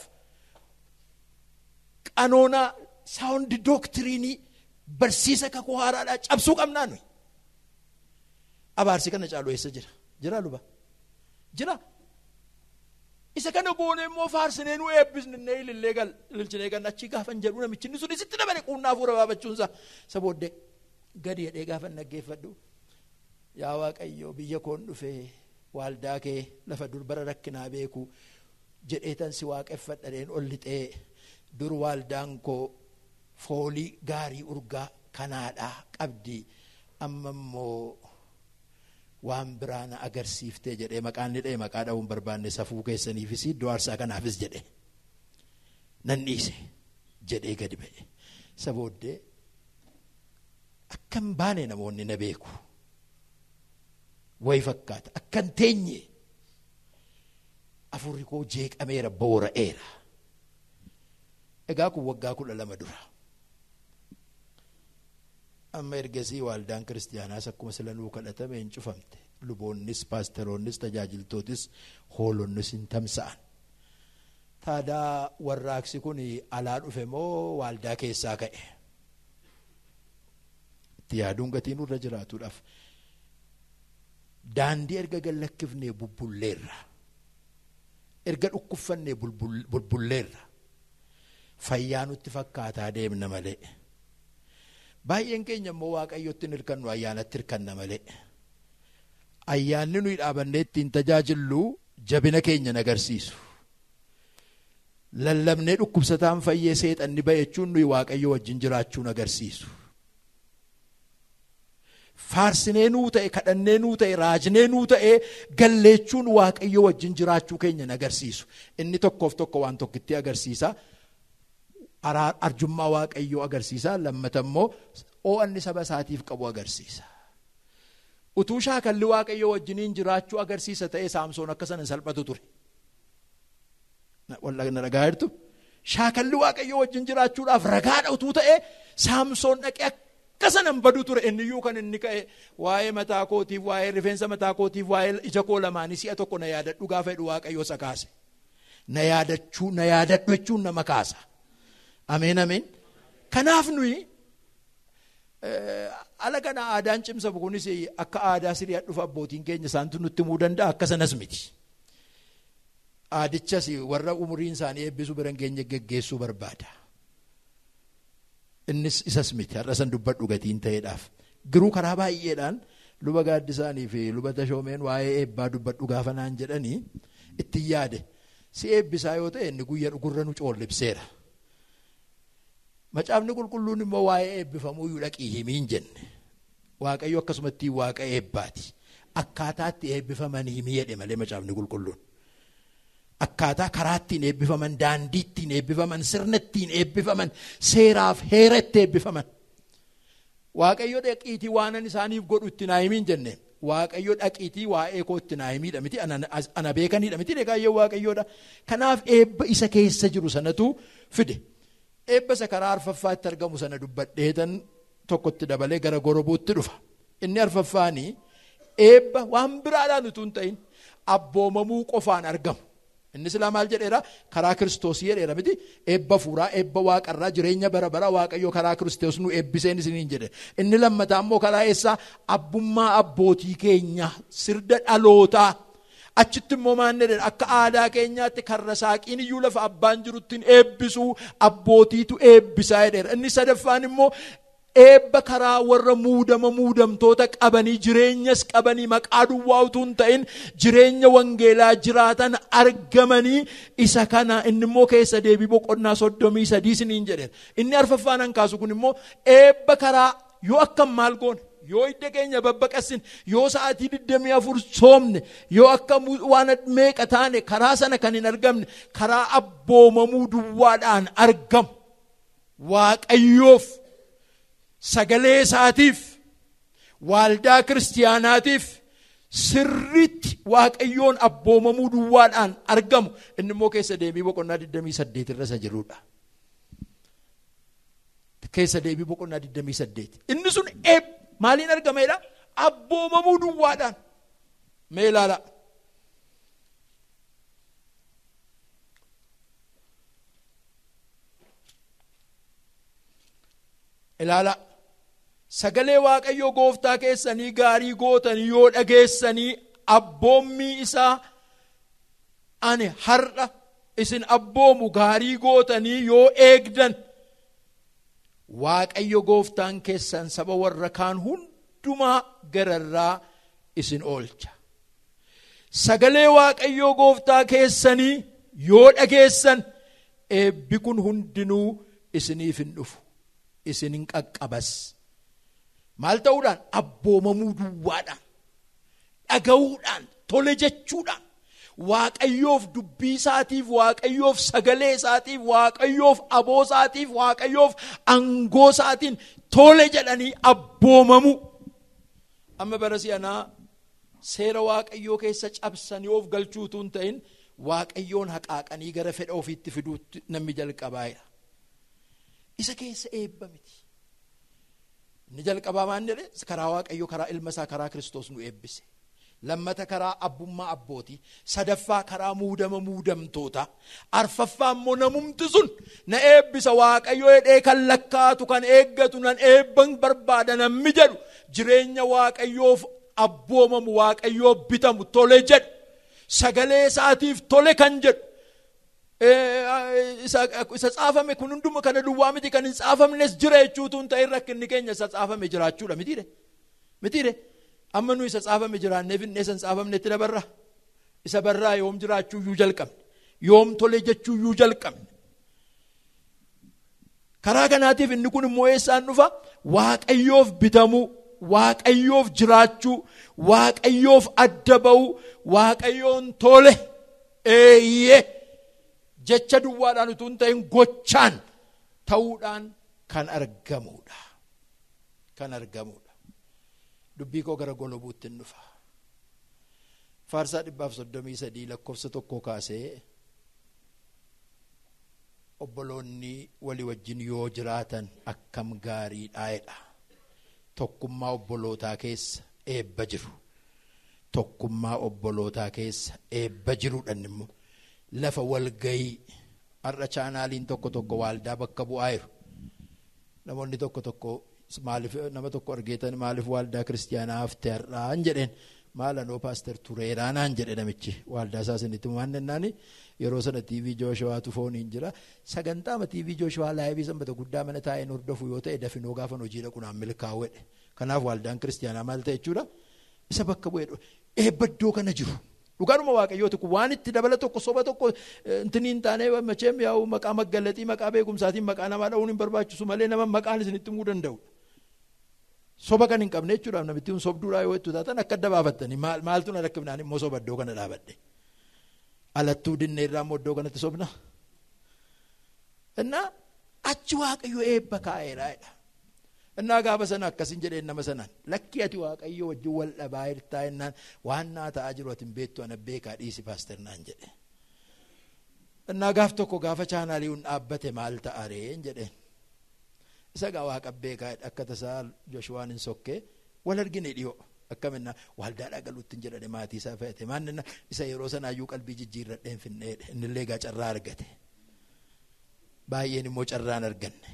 qanoonaa saawundi dooktirinii barsiisa kakuu haaraadhaa cabsuu qabnaa nuyi. Abaarsi kana caalu eessa jira luba jira. Isa kana boone immoo faarsinee nu eebbisne ilillee ililchinee ganna achi gaafan jedhu namichi inni sun isitti dabale quunnaa fuura baabachuunsa isa booddee gadi jedhee gaafan dhaggeeffadhu. Yaa Waaqayyo biyya koon dhufee waaldaa kee lafa dur bara rakkinaa beeku jedheetan si waaqeffadhadheen ol lixee dur waaldaan koo foolii gaarii urgaa kanaadhaa qabdi amma immoo waan biraana agarsiiftee jedhee maqaan ni dhee maqaa dha'uun barbaanne safuu keessaniifis iddoo aarsaa kanaafis jedhe nan dhiise jedhee gadi ba'e. Isa booddee akkan baane namoonni na beeku wayi fakkaata akkan teenye afurri koo jeeqameera boora'eera. Egaa kun waggaa 12 dura. Amma ergasii waaldaan kiristiyaanaas akkuma sila nuu kadhatame hin cufamte. Luboonnis paasteroonnis tajaajiltootis hoolonnis hin tamsa'an. Taadaa warraaqsi kun alaa dhufe moo waaldaa keessaa ka'e? Itti yaaduun gatiin irra jiraatuudhaaf daandii erga gallakkifnee bubbulleerra, erga dhukkuffannee bulbulleerra, fayyaa nutti fakkaataa deemna malee. Baay'een keenya immoo Waaqayyotti hin hirkannu, ayyaanatti hirkanna malee. Ayyaanni nuyi dhaabannee ittiin tajaajillu jabina keenya agarsiisu. Lallabnee dhukkubsataan fayyee seexanni ba'e jechuun nuyi Waaqayyo wajjin jiraachuun agarsiisu. Faarsinee nuu ta'e, kadhannee nuu ta'e, raajnee nuu ta'e galleechuun Waaqayyo wajjin jiraachuu keenya agarsiisu. Inni tokkoof tokko waan tokkitti agarsiisa. Arjummaa Waaqayyoo agarsiisa. Lammata immoo oo'anni saba isaatiif qabu agarsiisa. Utuu shaakalli Waaqayyoo wajjiniin jiraachuu agarsiisa ta'e Saamsoon akka sana salphatu ture. Wallagna ragaa jirtu. Shaakalli Waaqayyoo wajjin jiraachuudhaaf ragaadha utuu ta'e Saamsoon dhaqee akka sana badu ture. Inni iyyuu kan inni ka'e waa'ee mataa kootiif, waa'ee rifeensa mataa kootiif, waa'ee ija koo lamaanii si'a tokko na yaadadhu gaafa jedhu Waaqayyoo isa kaase. Na yaadadhu jechuun nama kaasa. Ameen ameen. Kanaaf nuyi ala kana aadaan cimsa kunis akka aadaa siriyaa dhufa abbootiin keenya isaantu nutti himuu danda'a, akka sanas miti. Aadichas warra umuriin isaanii eebbisuu biran keenya geggeessuu barbaada. Innis isas miti. Har'a san dubbadhu gatiin ta'eedhaaf. Garuu karaa baay'eedhaan luba gaaddisaanii fi luba tashoomeen waa'ee eebbaa dubbadhu gaafa naan jedhanii itti yaade. Si eebbisaa yoo ta'e inni guyya dhugurra nu coollibseera. Macaafni qulqulluun immoo waa'ee eebbifamuu iyyuu dhaqii himiin jenne. Waaqayyo akkasumatti waaqa eebbaati. Akkaataatti eebbifaman himii jedhe malee macaafni qulqulluun. Akkaataa karaattiin eebbifaman, daandiittiin eebbifaman, sirnattiin eebbifaman, seeraaf heeratti eebbifaman. Waaqayyo dhaqiitii waanan isaaniif godhu itti naa himiin jenne. Waaqayyo dhaqiitii waa'ee koo itti naa himiidha miti, ana beekaniidha miti Waaqayyo Waaqayyoodha. Kanaaf eebba isa keessa jiru sanatu fide. Eebba isa karaa arfaffaatti argamu sana dubbadheetan tokkotti dabalee gara gorobuutti dhufa. Inni arfaffaanii eebba waan biraadhaan utuu hin ta'in abboomamuu qofaan argamu. Inni silaa maal jedheera? Karaa Kiristoosii jedheera miti. Eebba fuuraa, eebba waaqarraa, jireenya bara bara Waaqayyo karaa Kiristoos nu eebbiseen isiniin jedhe. Inni lammataa immoo karaa eessaa? Abbummaa abbootii keenya sirda dhalootaa. Achitti immoo maal jedhe? Akka aadaa keenyaatti karra saaqiin iyyuu lafa abbaan jiruttiin eebbisuu abbootiitu eebbisaa jedheera. Inni sadaffaan immoo eebba karaa warra muudamtoota qabanii, jireenyas qabanii, maqaa duwwaa utuu hin ta'in jireenya wangeelaa jiraatan argamanii isa kana inni immoo keessa deebii boqonnaa 33 isiniin jedheera. Inni arfaffaan hankaasu kun immoo eebba karaa yoo akkam maal goone, yoo hidda keenya babbaqassin, yoo sa'aatii 24 soomne, yoo akka waan meeqa taane karaa sana kan hin argamne karaa abboomamuu duwwaadhaan argamu. Waaqayyoof, sagalee isaatiif, waaldaa kiristiyaanaatiif sirriitti Waaqayyoon abboomamuu duwwaadhaan argamu. Inni immoo keessa deebii boqonnaa 28 irra isa jirudha. Keessa deebii boqonnaa 28. Inni sun maaliin argameedha? Abboomamuu duwwaadhaan. Mee ilaala. ilaala sagalee waaqayyo gooftaa keessanii gaarii gootanii yoo dhageessanii abboommii isaa ani har'a isin abboomu gaarii gootanii yoo eegdan waaqayyo gooftaan keessan saba warra kaan hundumaa gararraa isin oolcha. Sagalee waaqayyo gooftaa keessanii yoo dhageessan eebbi kun hundinuu isiniif hin dhufu, isin hin qaqqabas. Maal ta'uudhaan? Abboomamuu duwwaadhaan, dhaga'uudhaan, tole jechuudhaan, waaqayyoof dubbii isaatiif, waaqayyoof sagalee isaatiif, waaqayyoof aboo isaatiif, waaqayyoof aangoo isaatiin tole jedhanii abboomamuu. Amma bara si'anaa seera waaqayyoo keessa cabsanii of galchuutu hin ta'in waaqayyoon haqaaqanii gara fedha ofiitti fiduutti namni jalqabaa'edha. Isa keessa eebba miti. Inni jalqabaa maan jedhe? Karaa waaqayyoo, karaa ilma isaa, karaa Kiristoos nu eebbise. Lammata karaa abbummaa abbootii, sadaffaa karaa muudama muudamtoota, arfaffaa immoo namumti sun na eebbisa waaqayyo jedhee kan lakkaatu, kan eeggatu, nan eebban barbaada namni jedhu jireenya waaqayyoof abboomamu, waaqayyoof bitamu, tole jedhu, sagalee isaatiif tole kan jedhu isa caafame kun hunduma kana duwwaa miti, kan hin caafamnes jira jechuutu hin ta'in rakkinni keenya isa caafame jiraachuudha mitiire. Amma nu isa caafame jiraanneef inni isa hin caafamnetti dabarra. Isa barraa yoom jiraachuu iyyuu jalqabne, yoom tole jechuu iyyuu jalqabne. Karaa kanaatiif inni kun immoo eessaan dhufa? Waaqayyoof bitamuu, waaqayyoof jiraachuu, waaqayyoof adda ba'uu, waaqayyoon tole eeyyee jecha duwwaadhaan utuu hin ta'in gochaan ta'uudhaan kan argamudha. Dubbii koo gara golobuutti hin dhufa. Faarsaa 133 lakkoofsa 1 kaasee obboloonni walii wajjin yoo jiraatan akkam gaariidhaa'edha. Tokkummaa obbolootaa keessa eebba jiru. Tokkummaa obbolootaa keessa eebba jiruudhaan immoo lafa walgayii har'a chaanaaliin tokko waaldaa bakka bu'aa jiru. Namoonni tokko maaliif nama tokko argeetan maaliif waaldaa kiristiyaanaa haftee har'aan jedheen maalanoo paaster tureeraanaan jedhe namichi waaldaa isaa sinitti maannaani yeroo sana TV Jooshuwaatu fooniin jira sagantaama TV Jooshuwaa laayivii sanbata guddaa mana taa'een hordofu yoo ta'e dafinoo gaafan hojii dhaquunaan milkaa'uudha. Kanaaf waaldaan kiristiyaanaa maal ta'e jechuudha isa bakka bu'ee eebbaddoo kana jiru. Dhugaadhuma waaqayyooti kun waan itti dabala tokko soba tokko intiniin taanee macheem yaa'u maqaa maggalaxii maqaa beekumsaatiin maqaa namaa dha'uun hin barbaachisu malee nama maqaan isinitti himuu danda'u. Soba kan hin qabne jechuudhaaf namitti kun sobduudhaa yoo itti taatan akka adda baafattanii maaltu na rakkifnaan immoo soba iddoo kana dhaabadhe. Alattuu dinne irraa immoo iddoo kanatti sobna. Innaa achi waaqayyo eebba kaa'eeraadha. Innaa gaafa sana akkasin jedheen nama sanaan lakkii ati waaqayyo wajjin wal dhabaa hirtaa innaan waan naa ta'aa jiru ati hin beektu ana beekaa dhiisi paaster naan jedhe. Innaa gaaf tokko gaafa chaanaalii hun dhaabbate maal ta'a reen jedheen. Isa gaa waaqa beekaa akka tasaa Jooshuwaan hin sokkee wal argine dhiyoo akkamina waaldaadhaa galuutti hin jedhane maatii isaa fe'ate maanna isa yeroo sanaayyuu qalbii jijjiirradheen finneedhe innillee gaa carraa argate baay'een immoo carraan arganne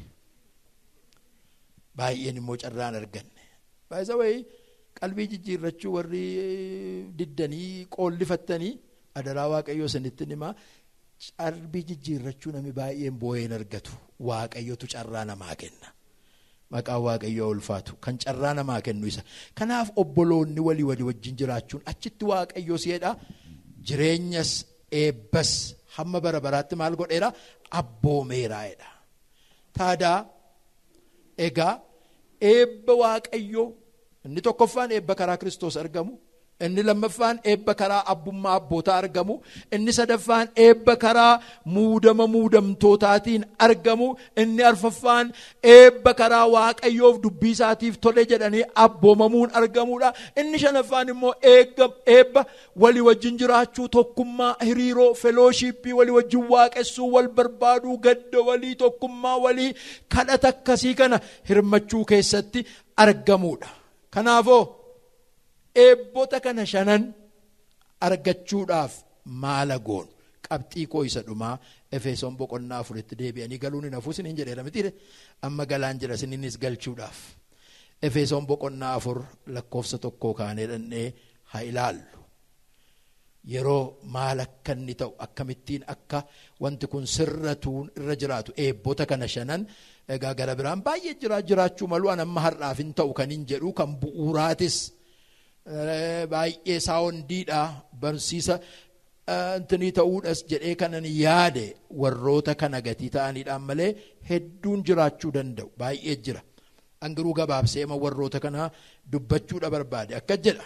baay'isa wayii qalbii jijjiirrachuu warri diddanii qoollifattanii adaraa waaqayyoo sanitti himaa qalbii jijjiirrachuu namni baay'een boo'een argatu waaqayyotu carraa namaa kenna. Maqaa waaqayyoo ulfaatu kan carraa namaa kennu isa. Kanaaf obboloonni walii wajjin jiraachuun achitti waaqayyoo si'eedha. Jireenyas eebbas hamma bara baraatti maal godheera? Abboomeeraadha. Taadaa egaa eebba waaqayyoo inni tokkoffaan eebba karaa Kiristoos argamu. Inni lammaffaan eebba karaa abbummaa abbootaa argamu. Inni sadaffaan eebba karaa muudama muudamtootaatiin argamu. Inni arfaffaan eebba karaa waaqayyoof dubbii isaatiif tole jedhanii abboomamuun argamudha. Inni shanaffaan immoo eebba walii wajjin jiraachuu, tokkummaa, hiriiroo, felooshiippii, walii wajjin waaqessuu, wal barbaaduu, gadda walii, tokkummaa walii, kadhata akkasii kana hirmachuu keessatti argamudha. Kanaafoo eebbota kana shanan argachuudhaaf maala goonu qabxii koo isa dhumaa Efesoon boqonnaa 4 deebi'anii galuun hin hafu isiniin jedheera mitiire amma galaan jira isiniinis galchuudhaaf Efesoon boqonnaa 4 lakkoofsa 1 kaanee dhannee haa ilaallu yeroo maal akka inni ta'u akkamittiin akka wanti kun sirratuun irra jiraatu eebboota kana 5 egaa gara biraan baay'ee jiraachuu malu amma har'aaf hin ta'u kan hin jedhu kan bu'uuraatis baay'ee saawondiidha barsiisa antini ta'uudhas jedhee kanan yaade warroota kana gatii ta'aniidhaan malee hedduun jiraachuu danda'u baay'ee jira angiruu gabaabsee warroota kana dubbachuudha barbaade akka jedha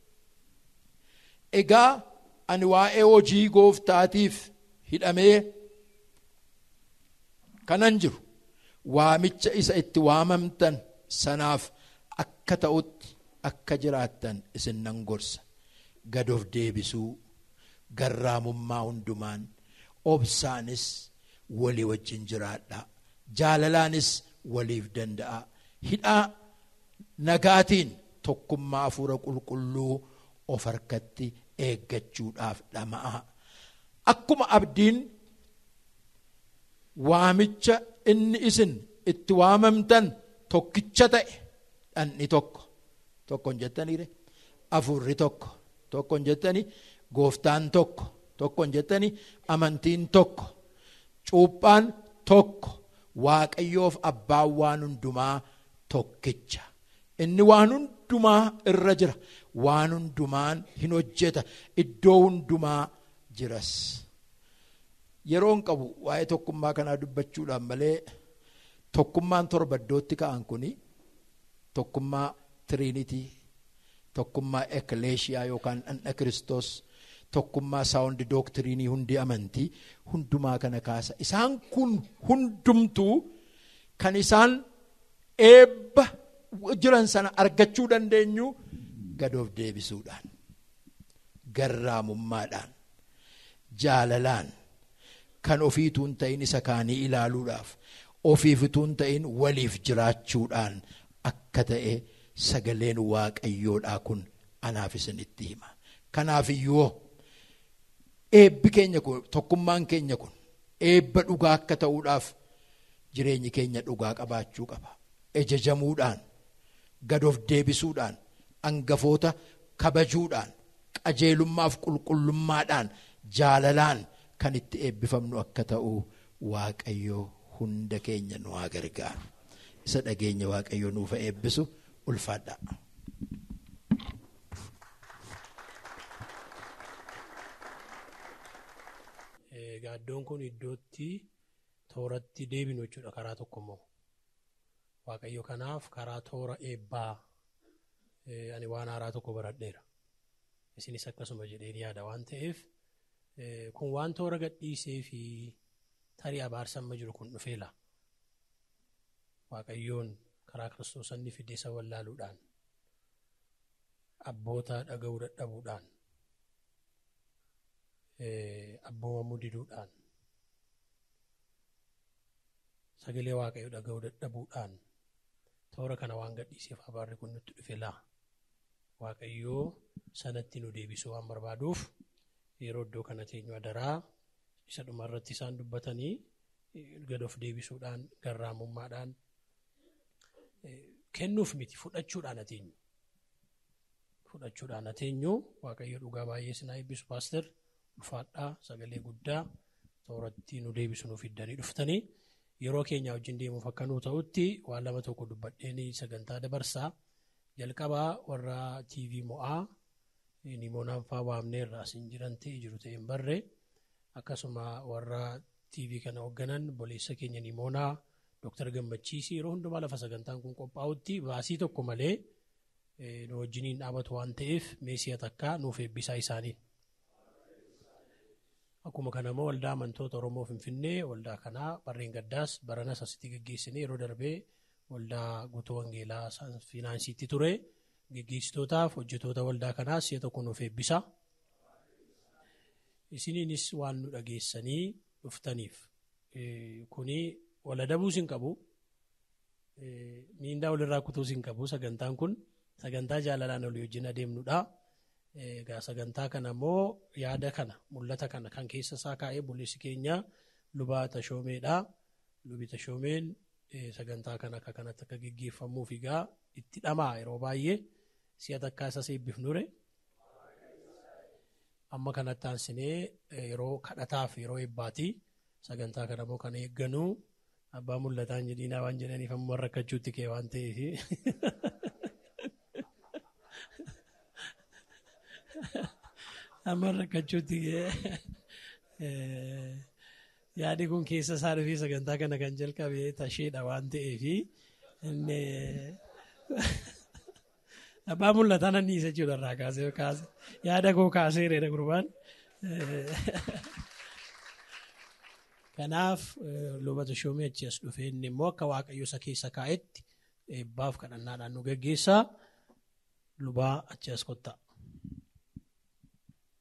egaa ani waa'ee hojii gooftaatiif hidhamee kanan jiru waamicha isa itti waamamtan sanaaf akka ta'utti akka jiraattan isin nan gorsa gad of deebisuu garraamummaa hundumaan obsaanis walii wajjin jiraadhaa jaalalaanis waliif danda'a hidhaa nagaatiin tokkummaa hafuura qulqulluu of harkatti eeggachuudhaaf dhama'a akkuma abdiin waamicha inni isin itti waamamtan tokkicha ta'e dhanni tokkon jettaniire afurri tokkon jettani gooftaan tokkon jettani amantiin tokko cuuphaan tokko waaqayyoof abbaan waan hundumaa tokkicha inni waan hundumaa irra jira waan hundumaan hin hojjeta iddoo hundumaa jiras yeroon qabu waa'ee tokkummaa kanaa dubbachuudhaan malee tokkummaan torba iddootti ka'an kuni tokkummaa tiriinitii tokkummaa ekleeshiyaa yookaan dhandha Kiristoos tokkummaa saawundi doktiriinii hundi amantii hundumaa kana kaasa isaan kun hundumtuu kan isaan eebba jiran sana argachuu dandeenyu gad of deebisuudhaan garraamummaadhaan jaalalaan kan ofiituun ta'in isa kaanii ilaaluudhaaf ofiifituun ta'in waliif jiraachuudhaan akka ta'e sagaleen waaqayyoodhaa kun anaaf isinitti hima kanaaf iyyuu eebbi keenya kun tokkummaan keenya kun eebba dhugaa akka ta'uudhaaf jireenyi keenya dhugaa qabaachuu qaba ejajamuudhaan gad of deebisuudhaan angafoota kabajuudhaan qajeelummaaf qulqullummaadhaan jaalalaan kan itti eebbifamnu akka ta'u waaqayyo hunda keenya nu haa gargaaru isa dhageenya waaqayyo nuuf eebbisu ulfaadha. Iddoon kun iddootti tooratti deebinu jechuudha karaa tokko immoo waaqayyo kanaaf karaa toora eebbaa ani waan haaraa tokko baradheera isinis akkasuma jedheen yaada waan ta'eef kun waan toora gadhiisee fi tarii abaarsamma jiru kun dhufeela waaqayyoon karaa Kiristoos inni fide isa wallaaluudhaan abboota dhaga'uu dadhabuudhaan abboomamuu diduudhaan sagalee waaqayyoo dhaga'uu dadhabuudhaan toora kana waan gadhiiseef abaarri kun nutti dhufeela waaqayyoo sanatti nu deebisuu waan barbaaduuf yeroo iddoo kana teenyu adaraa isa dhuma irratti isaan dubbatanii gad of deebisuudhaan garraamummaadhaan kennuuf miti fudhachuudhaan ateenyu waaqayyo dhugaa baay'ee sinaa eebbisu paaster ulfaadhaa sagalee guddaa tooratti nu deebisu nuuf fiddanii dhuftanii yeroo keenya wajjin deemuuf akka nuu ta'utti waan lama tokko dubbadheeni sagantaa dabarsaa jalqabaa warra TV mo'aa nimoonaan faa waamneerra asin jiran ta'e jiru ta'e hin barre akkasuma warra TV kana hoogganan boleessa keenya nimoonaa Dr. Gammachiisii yeroo hundumaa lafa sagantaan kun qophaa'utti baasii tokko malee nu wajjiniin dhaabatu waan ta'eef meesiyaa takka nuuf eebbisaa isaaniin. Akkuma kana immoo waldaa amantoota Oromoo Finfinnee waldaa kanaa barreen gaddaas baranas asitti geggeessinee yeroo darbee waldaa guutuu wangeelaa fiinaansiitti ture geggeessitootaaf hojjetoota waldaa kanaas si'a tokko nuuf eebbisa. Isiniinis waan nu dhageessanii dhuftaniif kuni wal adabuu sin qabu miindaa walirraa kutuu sin qabu sagantaan kun sagantaa jaalalaan olii wajjin adeemnudha Egaa sagantaa kana immoo yaada kana mul'ata kana kan keessa isaa kaa'ee bulleessi keenya lubaa Tashoomeedha. Lubi Tashoomeen sagantaa kana akka kanatti akka gaggeeffamuuf egaa itti dhamaa yeroo baay'ee si'a takkaa isa eebbifnure. Amma kanatti aansinee yeroo kadhataaf yeroo eebbaatii sagantaa kana immoo kan eegganu abbaa mul'ataan jedhiinaa waan jedhaniif ammoo rakkachuutti kee waan ta'eef. Amma rakkachuutti yaadi kun keessa isaa dhufee sagantaa kana kan jalqabe tasheedha waan ta'eef abbaa mul'ataan anniisa jechuudha irraa kaasee yaada koo kaasee reera gurbaan. Kanaaf luba Tashoomee achi as dhufee inni immoo akka waaqayyo isa keessa kaa'etti eebbaaf kadhannaadhaan nu gaggeessaa lubaa achi as kottaa.